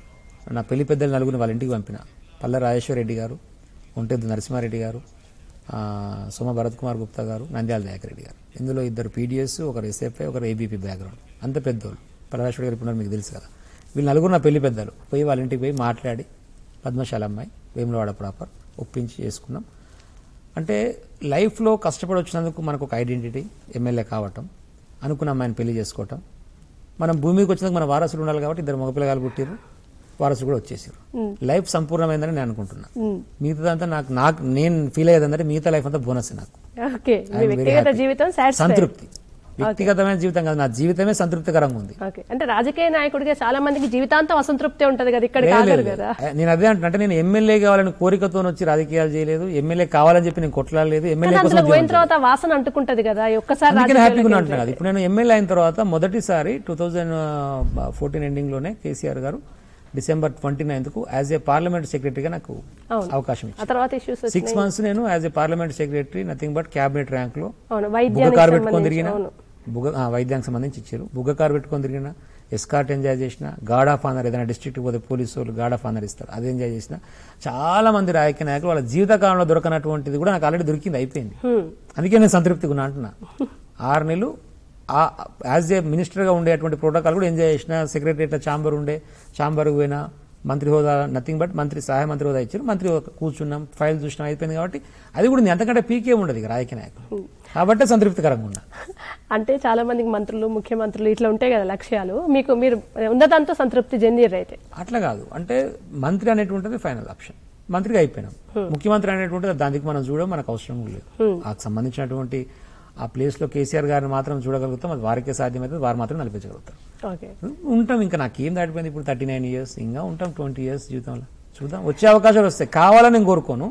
నా పెళ్లి పెద్దలు 4 వాళ్ళ ఇంటికి పంపిన. పల్ల రాజేశ్వర రెడ్డి గారు, ఒంటెద్దు నరసింహారెడ్డి గారు, సోమ భరత్ కుమార్ గుప్తా గారు, నంద్యాల దయాకరెడ్డి గారు. ఇందులో 2 PDS, ఒకరు SFI, ఒకరు ABP బ్యాక్గ్రౌండ్, అంత పెద్దోళ్ళు. పరమేశ్వర గారు ఇప్పుడు మీకు తెలుసు కదా. వీళ్ళు 4 నా పెళ్లి పెద్దలు. పోయి వాళ్ళ ఇంటికి పోయి మాట్లాడి పద్మశాల అమ్మాయి, వేములవాడ ప్రాపర్, ఒప్పించి చేసుకున్నాం. అంటే లైఫ్లో కష్టపడి వచ్చినందుకు మనకు ఒక ఐడెంటిటీ, ఎమ్మెల్యే కావటం, అనుకున్న అమ్మాయిని పెళ్లి చేసుకోవటం. మనం భూమికి వచ్చినందుకు మన వారసులు ఉండాలి కాబట్టి 2 మగపిల్లగాలు పుట్టిరు, వారసులు కూడా వచ్చేసారు. లైఫ్ సంపూర్ణమైందని నేను అనుకుంటున్నా. మిగతాదంతా నాకు నేను ఫీల్ అయ్యేదంటే మిగతా లైఫ్ అంతా బోనస్ నాకు. సంతృప్తి, వ్యక్తిగతమైన జీవితం కాదు, నా జీవితమే సంతృప్తికరంగా ఉంది. అంటే రాజకీయ నాయకుడిగా చాలా మందికి జీవితాంతం అసంతృప్తి ఉంటది కదా, ఇక్కడ కదా. నేను అదే అంటే నేను ఎమ్మెల్యే కావాలని కోరికతో వచ్చి రాజకీయాలు చేయలేదు, ఎమ్మెల్యే కావాలని చెప్పి నేను కొట్లాడలేదు. ఎమ్మెల్యే పోయిన తర్వాత వాసన అంటుకుంటది కదా, ఒక్కసారి హ్యాపీగా అంటున్నా కదా. ఇప్పుడు నేను ఎమ్మెల్యే అయిన తర్వాత మొదటిసారి 2014 ఎండింగ్ లోనే కేసీఆర్ గారు December 29th as a parliament సెక్రటరీగా నాకు అవకాశం ఇచ్చారు. 6 months నేను as a parliament secretary nothing but cabinet rank లో బుగ్గ కారు పెట్టుకొని తిరిగిన, వైద్యానికి సంబంధించి ఇచ్చారు. బుగ్గ కారు పెట్టుకొని తిరిగిన, ఎస్కార్ట్ ఎంజాయ్ చేసిన, గార్డ్ ఆఫ్ ఆనర్, ఏదైనా డిస్ట్రిక్ట్ పోతే పోలీసు వాళ్ళు గార్డ్ ఆఫ్ ఆనర్ ఇస్తారు, అది ఎంజాయ్ చేసిన. చాలా మంది రాజకీయ నాయకులు వాళ్ళ జీవితకాలంలో దొరకనటువంటిది కూడా నాకు ఆల్రెడీ దొరికింది, అయిపోయింది. అందుకే నేను సంతృప్తిగా ఉన్నా అంటున్నా. 6 నెలలు యాజ్ ఏ మినిస్టర్గా ఉండేటువంటి ప్రోటోకాల్ కూడా ఎంజాయ్ చేసిన. సెక్రటరియట్ ఛాంబర్ ఉండే, ఛాంబర్కి పోయినా, మంత్రి హోదా నథింగ్ బట్ మంత్రి సహాయ మంత్రి హోదా ఇచ్చారు, మంత్రి కూర్చున్నాం, ఫైల్ చూసినాం, అయిపోయింది. కాబట్టి అది కూడా ఎంతకంటే పీకే ఉండదు ఇక రాజకీయ నాయకులు, కాబట్టి సంతృప్తికరంగా ఉన్నా. అంటే చాలా మందికి మంత్రులు, ముఖ్యమంత్రులు ఇట్లా ఉంటాయి కదా లక్ష్యాలు, మీరు ఉన్నదంతా సంతృప్తి చెందిర్రు అయితే? అట్లా కాదు, అంటే మంత్రి అనేటువంటిది ఫైనల్ ఆప్షన్. మంత్రిగా అయిపోయినాం. ముఖ్యమంత్రి అనేటువంటి దానికి మనం చూడడం మనకు అవసరం లేదు. ఆ సంబంధించినటువంటి ఆ ప్లేస్ లో కేసీఆర్ గారిని మాత్రం చూడగలుగుతాం. అది వారికే సాధ్యమైతే వారు మాత్రం నడిపించగలుగుతారు. ఉంటాం. ఇంకా నాకేం దాటిపోయింది ఇప్పుడు 39 years, ఇంకా ఉంటాం 20 years జీవితంలో. చూద్దాం, వచ్చే అవకాశాలు వస్తాయి. కావాలని నేను కోరుకోను,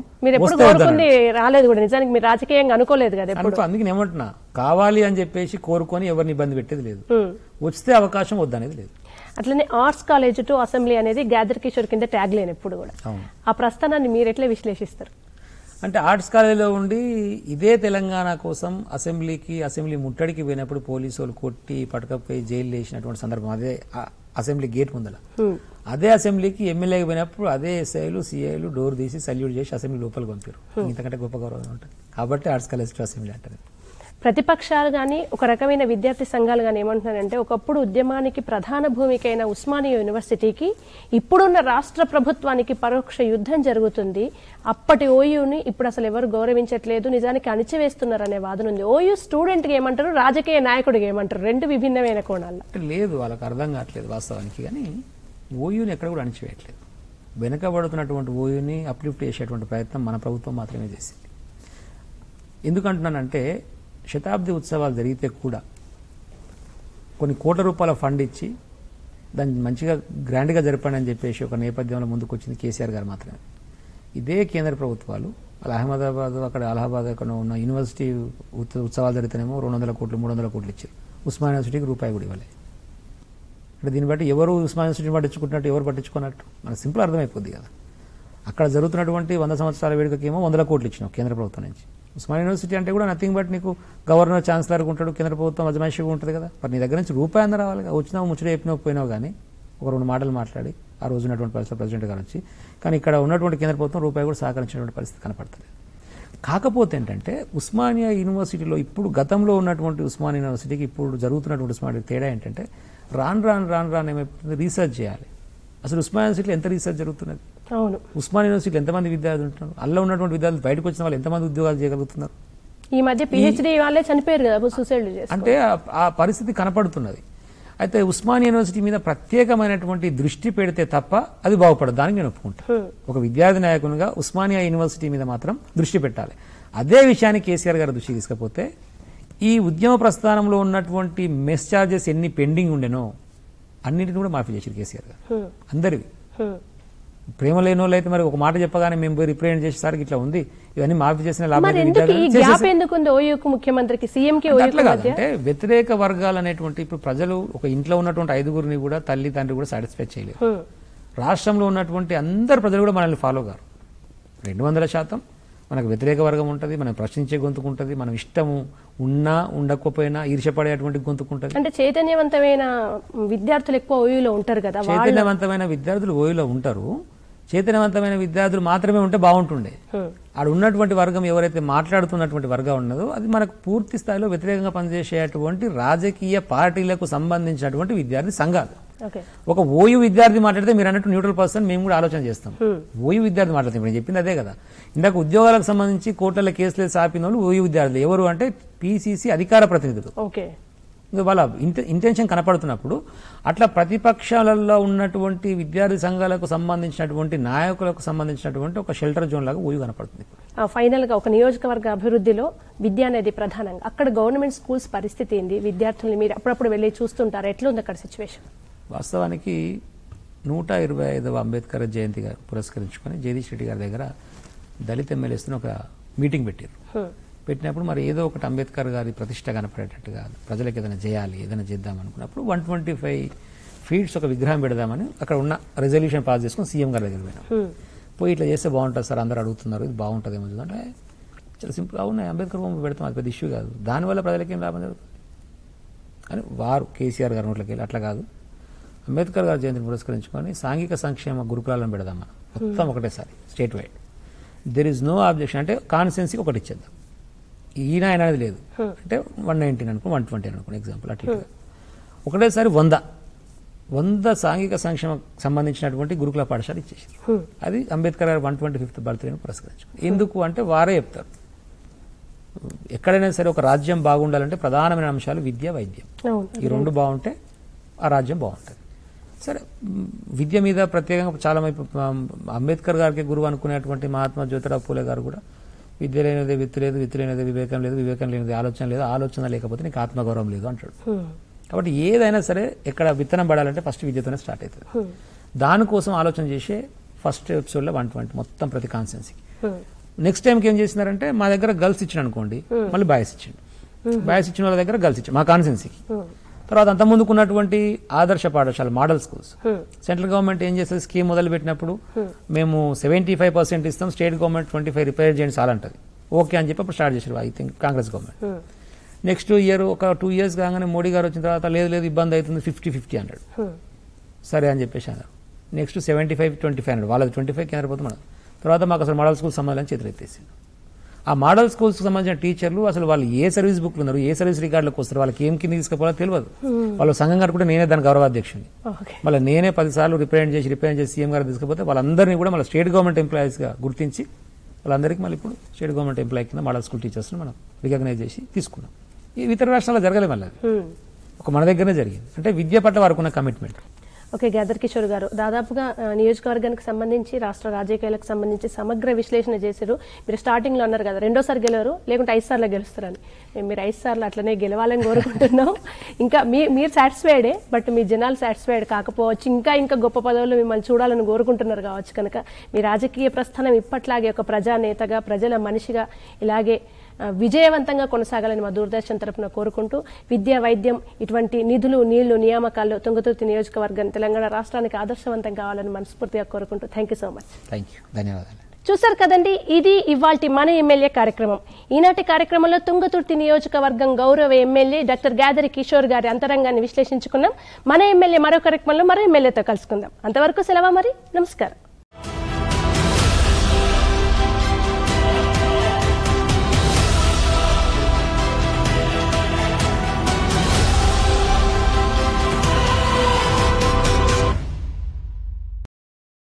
రాలేదు కూడా నిజానికి మీరు రాజకీయంగా అనుకోలేదు కదా. అందుకే నేను ఏమంటున్నా, కావాలి అని చెప్పేసి కోరుకొని ఎవరిని ఇబ్బంది పెట్టేది లేదు. వస్తే అవకాశం వద్దనేది లేదు. అట్లనే ఆర్ట్స్ కాలేజ్ టు అసెంబ్లీ అనేది గ్యాదర్ కిషోర్ కింద ట్యాగ్ లేని ఎప్పుడు కూడా. ఆ ప్రస్థానాన్ని మీరు ఎట్లా విశ్లేషిస్తారు? అంటే ఆర్ట్స్ కాలేజీలో ఉండి ఇదే తెలంగాణ కోసం అసెంబ్లీ ముట్టడికి పోయినప్పుడు పోలీసు వాళ్ళు కొట్టి పట్టుకపోయి జైలు వేసినటువంటి సందర్భం అదే అసెంబ్లీ గేట్ ముందల. అదే అసెంబ్లీకి ఎమ్మెల్యేకి పోయినప్పుడు అదే ఎస్ఐలు సిఐలు డోర్ తీసి సల్యూట్ చేసి అసెంబ్లీ లోపలికి పంపారు. ఇంతకంటే గొప్ప గౌరవం ఉంటుంది. కాబట్టి ఆర్ట్స్ కాలేజ్ టు అసెంబ్లీ అంటారు. ప్రతిపక్షాలు కానీ ఒక రకమైన విద్యార్థి సంఘాలు కానీ ఏమంటున్నారంటే, ఒకప్పుడు ఉద్యమానికి ప్రధాన భూమిక అయిన ఉస్మానియా యూనివర్సిటీకి ఇప్పుడున్న రాష్ట్ర ప్రభుత్వానికి పరోక్ష యుద్ధం జరుగుతుంది. అప్పటి ఓయూని ఇప్పుడు అసలు ఎవరు గౌరవించట్లేదు, నిజానికి అణిచివేస్తున్నారనే వాదన ఉంది. ఓయూ స్టూడెంట్కి ఏమంటారు, రాజకీయ నాయకుడికి ఏమంటారు? రెండు విభిన్నమైన కోణాలు. లేదు, వాళ్ళకి అర్థం కావట్లేదు వాస్తవానికి. కానీ ఓయూని ఎక్కడ కూడా అణిచివేయట్లేదు. వెనుకబడుతున్నటువంటి ఓయూని అప్లిఫ్ట్ చేసేటువంటి ప్రయత్నం మన ప్రభుత్వం మాత్రమే చేసింది. ఎందుకంటున్నానంటే, శతాబ్ది ఉత్సవాలు జరిగితే కూడా కొన్ని కోట్ల రూపాయల ఫండ్ ఇచ్చి దాన్ని మంచిగా గ్రాండ్గా జరపండి అని చెప్పేసి ఒక నేపథ్యంలో ముందుకు వచ్చింది కేసీఆర్ గారు మాత్రమే. ఇదే కేంద్ర ప్రభుత్వాలు అహ్మదాబాద్ అక్కడ అలహాబాద్ అక్కడ ఉన్న యూనివర్సిటీ ఉత్సవాలు జరిగితేనేమో 200 కోట్లు 300 కోట్లు ఇచ్చారు. ఉస్మానియా యూనివర్సిటీకి రూపాయి కూడా ఇవ్వలేదు. అంటే దీన్ని బట్టి ఎవరు ఉస్మానియా యూనివర్సిటీని పట్టించుకుంటున్నట్టు ఎవరు పట్టించుకున్నట్టు మనకు సింపుల్ అర్థమైపోద్ది కదా. అక్కడ జరుగుతున్నటువంటి 100 సంవత్సరాల వేడుకకేమో 100 కోట్లు ఇచ్చినాం కేంద్ర ప్రభుత్వం నుంచి. ఉస్మానియా యూనివర్సిటీ అంటే కూడా నథింగ్ బట్ నీకు గవర్నర్ ఛాన్సలర్ ఉంటాడు, కేంద్ర ప్రభుత్వం అజమాయిషిగా ఉంటుంది కదా. మరి నీ దగ్గర నుంచి రూపాయి అన్న రావాలి కదా. వచ్చినావు ముచ్చట చెప్పినావు పోయినావు కానీ ఒక 2 మాటలు మాట్లాడి ఆ రోజు ఉన్నటువంటి పరిస్థితి ప్రెసిడెంట్ గారు వచ్చి, కానీ ఇక్కడ ఉన్నటువంటి కేంద్ర ప్రభుత్వం రూపాయి కూడా సహకరించినటువంటి పరిస్థితి కనపడుతుంది. కాకపోతే ఏంటంటే ఉస్మానియా యూనివర్సిటీలో ఇప్పుడు గతంలో ఉన్నటువంటి ఉస్మానియా యూనివర్సిటీకి ఇప్పుడు జరుగుతున్నటువంటి ఉస్మానియా తేడా ఏంటంటే రాను ఏమైపోతుంది, రీసెర్చ్ చేయాలి. అసలు ఉస్మానియా యూనివర్సిటీలో ఎంత రీసెర్చ్ జరుగుతున్నది? అవును. ఉస్మానియా యూనివర్సిటీలో ఎంతమంది విద్యార్థులు ఉంటున్నారు? అల్ల ఉన్నటువంటి విద్యార్థులు బయటకు వచ్చిన వాళ్ళు ఎంతమంది ఉద్యోగాలు చేయగలుగుతున్నారు? ఈ మధ్య పిహెచ్డీ వాళ్ళే చనిపోయారు కదా, సూసైడ్ చేసి. అంటే ఆ పరిస్థితి కనపడుతున్నది. అయితే ఉస్మానియా యూనివర్సిటీ మీద ప్రత్యేకమైనటువంటి దృష్టి పెడితే తప్ప అది బాగుపడదు. దానికి నేను ఒప్పుకుంటాను. ఒక విద్యార్థి నాయకునిగా ఉస్మానియా యూనివర్సిటీ మీద మాత్రం దృష్టి పెట్టాలి. అదే విషయాన్ని కేసీఆర్ గారు దృష్టి తీసుకపోతే ఈ ఉద్యమ ప్రస్థానంలో ఉన్నటువంటి మెస్ ఛార్జెస్ ఎన్ని పెండింగ్ ఉండేనో అన్నింటిని కూడా మాఫీ చేశారు కేసీఆర్ గారు. అందరివి. ప్రేమ లేని వాళ్ళు అయితే మరి ఒక మాట చెప్పగానే మేము పోయి రిప్రజెంట్ చేసేసరికి ఇట్లా ఉంది, ఇవన్నీ మాఫీ చేసిన అంటే వ్యతిరేక వర్గాలు అనేటువంటి ఇప్పుడు ప్రజలు ఒక ఇంట్లో ఉన్నటువంటి 5గురిని కూడా తల్లి తండ్రి కూడా సాటిస్ఫై చేయలేదు. రాష్ట్రంలో ఉన్నటువంటి అందరు ప్రజలు కూడా మనల్ని ఫాలో గారు. 200% మనకు వ్యతిరేక వర్గం ఉంటుంది, మనం ప్రశ్నించే గొంతుకుంటుంది, మనం ఇష్టము ఉన్నా ఉండకపోయినా ఈర్షపడేటువంటి గొంతుకుంటుంది. అంటే చైతన్యవంతమైన విద్యార్థులు ఎక్కువ ఓయూలో ఉంటారు కదా. చైతన్యవంతమైన విద్యార్థులు ఓయూలో ఉంటారు. చైతన్యవంతమైన విద్యార్థులు మాత్రమే ఉంటే బాగుంటుండే. ఆడ ఉన్నటువంటి వర్గం ఎవరైతే మాట్లాడుతున్నటువంటి వర్గం ఉన్నదో అది మనకు పూర్తి స్థాయిలో వ్యతిరేకంగా పనిచేసేటువంటి రాజకీయ పార్టీలకు సంబంధించినటువంటి విద్యార్థి సంఘాలు. ఒక ఓయూ విద్యార్థి మాట్లాడితే మీరు అన్నట్టు న్యూట్రల్ పర్సన్ మేము కూడా ఆలోచన చేస్తాం. ఓయూ విద్యార్థి మాట్లాడితే నేను చెప్పింది అదే కదా. ఇందాక ఉద్యోగాలకు సంబంధించి కోర్టుల కేసులు సాపిన వాళ్ళు ఓయూ విద్యార్థులు. ఎవరు అంటే పిసిసి అధికార ప్రతినిధులు. వాళ్ళ ఇంటెన్షన్ కనపడుతున్నప్పుడు అట్లా ప్రతిపక్షాలలో ఉన్నటువంటి విద్యార్థి సంఘాలకు సంబంధించినటువంటి నాయకులకు సంబంధించినటువంటి ఒక షెల్టర్ జోన్ లాగా ఓయూ కనపడుతుంది. ఫైనల్ గా ఒక నియోజకవర్గ అభివృద్ధిలో విద్య అనేది ప్రధానంగా. అక్కడ గవర్నమెంట్ స్కూల్స్ పరిస్థితి ఏంది? విద్యార్థుల్ని మీరు అప్పుడప్పుడు వెళ్ళి చూస్తుంటారు, ఎట్లా ఉంది అక్కడ సిచ్యువేషన్? వాస్తవానికి 125వ అంబేద్కర్ జయంతి గారు పురస్కరించుకొని జగదీష్ రెడ్డి గారి దగ్గర దళిత ఎమ్మెల్యేస్తో ఒక మీటింగ్ పెట్టారు. పెట్టినప్పుడు మరి ఏదో ఒకటి అంబేద్కర్ గారి ప్రతిష్ట కనపడేటట్టుగా ప్రజలకు ఏదైనా చేయాలి, ఏదైనా చేద్దాం అనుకున్నప్పుడు 125 feet ఒక విగ్రహం పెడదామని అక్కడ ఉన్న రెజల్యూషన్ పాస్ చేసుకుని సీఎం గారి దగ్గర పోయినాం. పోయి ఇట్లా చేస్తే బాగుంటుంది సార్, అందరూ అడుగుతున్నారు, ఇది బాగుంటుందేమో అంటే చాలా సింపుల్, అవునాయి అంబేద్కర్ బొమ్మ పెడతాం, అది పెద్ద ఇష్యూ కాదు, దానివల్ల ప్రజలకి ఏం లాభం జరుగుతుంది అని వారు కేసీఆర్ గారి నోట్లోకి వెళ్ళి అట్లా కాదు, అంబేద్కర్ గారి జయంతిని పురస్కరించుకొని సాంఘిక సంక్షేమ గురుకులాలను పెడదామని మొత్తం ఒకటేసారి state wide. There is no objection. అంటే కాన్స్టిట్యున్సీకి ఒకటి ఇచ్చేద్దాం, ఈయన ఆయన అనేది లేదు. అంటే 119 అనుకో 120 అనుకో ఎగ్జాంపుల్, అట్లా ఒకటేసారి 100 సాంఘిక సంక్షేమ సంబంధించినటువంటి గురుకుల పాఠశాల ఇచ్చేసారు. అది అంబేద్కర్ గారు 125th బర్త్డేని పురస్కరించుకుని. ఎందుకు అంటే వారే చెప్తారు, ఎక్కడైనా సరే ఒక రాజ్యం బాగుండాలంటే ప్రధానమైన అంశాలు విద్య, వైద్యం. ఈ రెండు బాగుంటే ఆ రాజ్యం బాగుంటుంది. సరే విద్య మీద ప్రత్యేకంగా చాలా అంబేద్కర్ గారికి గురువు అనుకునేటువంటి మహాత్మా జ్యోతిరావు పూలే గారు కూడా విద్య లేనిదే విత్తు లేదు, విత్తు లేనిదే వివేకం లేదు, వివేకం లేనిదే ఆలోచన లేదు, ఆలోచన లేకపోతే నీకు ఆత్మగౌరవం లేదు అంటాడు. కాబట్టి ఏదైనా సరే ఎక్కడ విత్తనం పడాలంటే ఫస్ట్ విద్యతోనే స్టార్ట్ అవుతుంది. దానికోసం ఆలోచన చేసే ఫస్ట్ ఎపిసోడ్లో 120 మొత్తం ప్రతి కాన్స్టెన్సీకి. నెక్స్ట్ టైంకి ఏం చేసినారంటే మా దగ్గర గర్ల్స్ ఇచ్చిన అనుకోండి, మళ్ళీ బాయ్స్ ఇచ్చిండు. బాయ్స్ ఇచ్చిన వాళ్ళ దగ్గర గర్ల్స్ ఇచ్చాడు మా కాన్స్టెన్సీకి. తర్వాత అంత ముందుకున్నటువంటి ఆదర్శ పాఠశాల మోడల్ స్కూల్స్ సెంట్రల్ గవర్నమెంట్ ఏం చేస్తుంది, స్కీమ్ మొదలు పెట్టినప్పుడు మేము 75% ఇస్తాం, స్టేట్ గవర్నమెంట్ 25 రిపేర్ చేయండి చాలా అంటది. ఓకే అని చెప్పి అప్పుడు స్టార్ట్ చేశారు I think Congress government. Next year ఒక 2 years కాగానే మోడీ గారు వచ్చిన తర్వాత లేదు ఇబ్బంది అవుతుంది 50-50 అన్నాడు. సరే అని చెప్పేసి అన్నారు. నెక్స్ట్ 75-25 అన్నాడు. వాళ్ళది 25 కేంద్ర ప్రభుత్వం అన్నారు. తర్వాత మాకు అసలు మోడల్ స్కూల్ సంబంధించి చేతులెత్తేసింది. ఆ మోడల్ స్కూల్స్ సంబంధించిన టీచర్లు అసలు వాళ్ళు ఏ సర్వీస్ బుక్లు ఉన్నారు, ఏ సర్వీస్ రికార్డులకు వస్తారు, వాళ్ళకి ఏం కింద తీసుకుపోవాలో తెలియదు. వాళ్ళు సంఘం గారు కూడా నేనే దాని గౌరవాధ్యక్షుని, మళ్ళీ నేనే 10 సార్లు రిప్రజెంట్ చేసి సీఎం గారు తీసుకుపోతే వాళ్ళందరినీ కూడా మళ్ళీ స్టేట్ గవర్నమెంట్ ఎంప్లాయీస్ గా గుర్తించి వాళ్ళందరికీ మళ్ళీ ఇప్పుడు స్టేట్ గవర్నమెంట్ ఎంప్లాయీ కింద మోడల్ స్కూల్ టీచర్స్ మనం రికగ్నైజ్ చేసి తీసుకున్నాం. ఈ ఇతర రాష్ట్రాల్లో జరగలేదు, మళ్ళీ ఒక మన దగ్గరనే జరిగింది. అంటే విద్య పట్ల వారికి ఉన్న కమిట్మెంట్. ఓకే, గాదర్ కిషోర్ గారు, దాదాపుగా నియోజకవర్గానికి సంబంధించి రాష్ట్ర రాజకీయాలకు సంబంధించి సమగ్ర విశ్లేషణ చేశారు. మీరు స్టార్టింగ్ లో అన్నారు కదా 2వ సారి గెలవరు, లేకుంటే 5 సార్లు గెలుస్తారని. మీరు 5 సార్లు అట్లనే గెలవాలని కోరుకుంటున్నాం. ఇంకా మీరు సాటిస్ఫైడే, బట్ మీ జనాలు సాటిస్ఫైడ్ కాకపోవచ్చు. ఇంకా గొప్ప పదవులు మిమ్మల్ని చూడాలని కోరుకుంటున్నారు కావచ్చు. కనుక మీ రాజకీయ ప్రస్థానం ఇప్పట్లాగే ఒక ప్రజానేతగా, ప్రజల మనిషిగా ఇలాగే విజయవంతంగా కొనసాగాలని మా దూరదర్శన్ తరఫున కోరుకుంటూ, విద్య, వైద్యం, ఇటువంటి నిధులు, నీళ్లు, నియామకాల్లో తుంగతుర్తి నియోజకవర్గం తెలంగాణ రాష్ట్రానికి ఆదర్శవంతం కావాలని మనస్ఫూర్తిగా కోరుకుంటూ థ్యాంక్ యూ సో మచ్. ధన్యవాదాలు. చూశారు కదండి, ఇది ఇవాల్టి మన ఎమ్మెల్యే కార్యక్రమం. ఈనాటి కార్యక్రమంలో తుంగతుర్తి నియోజకవర్గం గౌరవ ఎమ్మెల్యే డాక్టర్ గాదరి కిషోర్ గారి అంతరంగాన్ని విశ్లేషించుకున్నాం. మన ఎమ్మెల్యే మరో కార్యక్రమంలో మరో ఎమ్మెల్యేతో కలుసుకుందాం. అంతవరకు సెలవు మరి, నమస్కారం.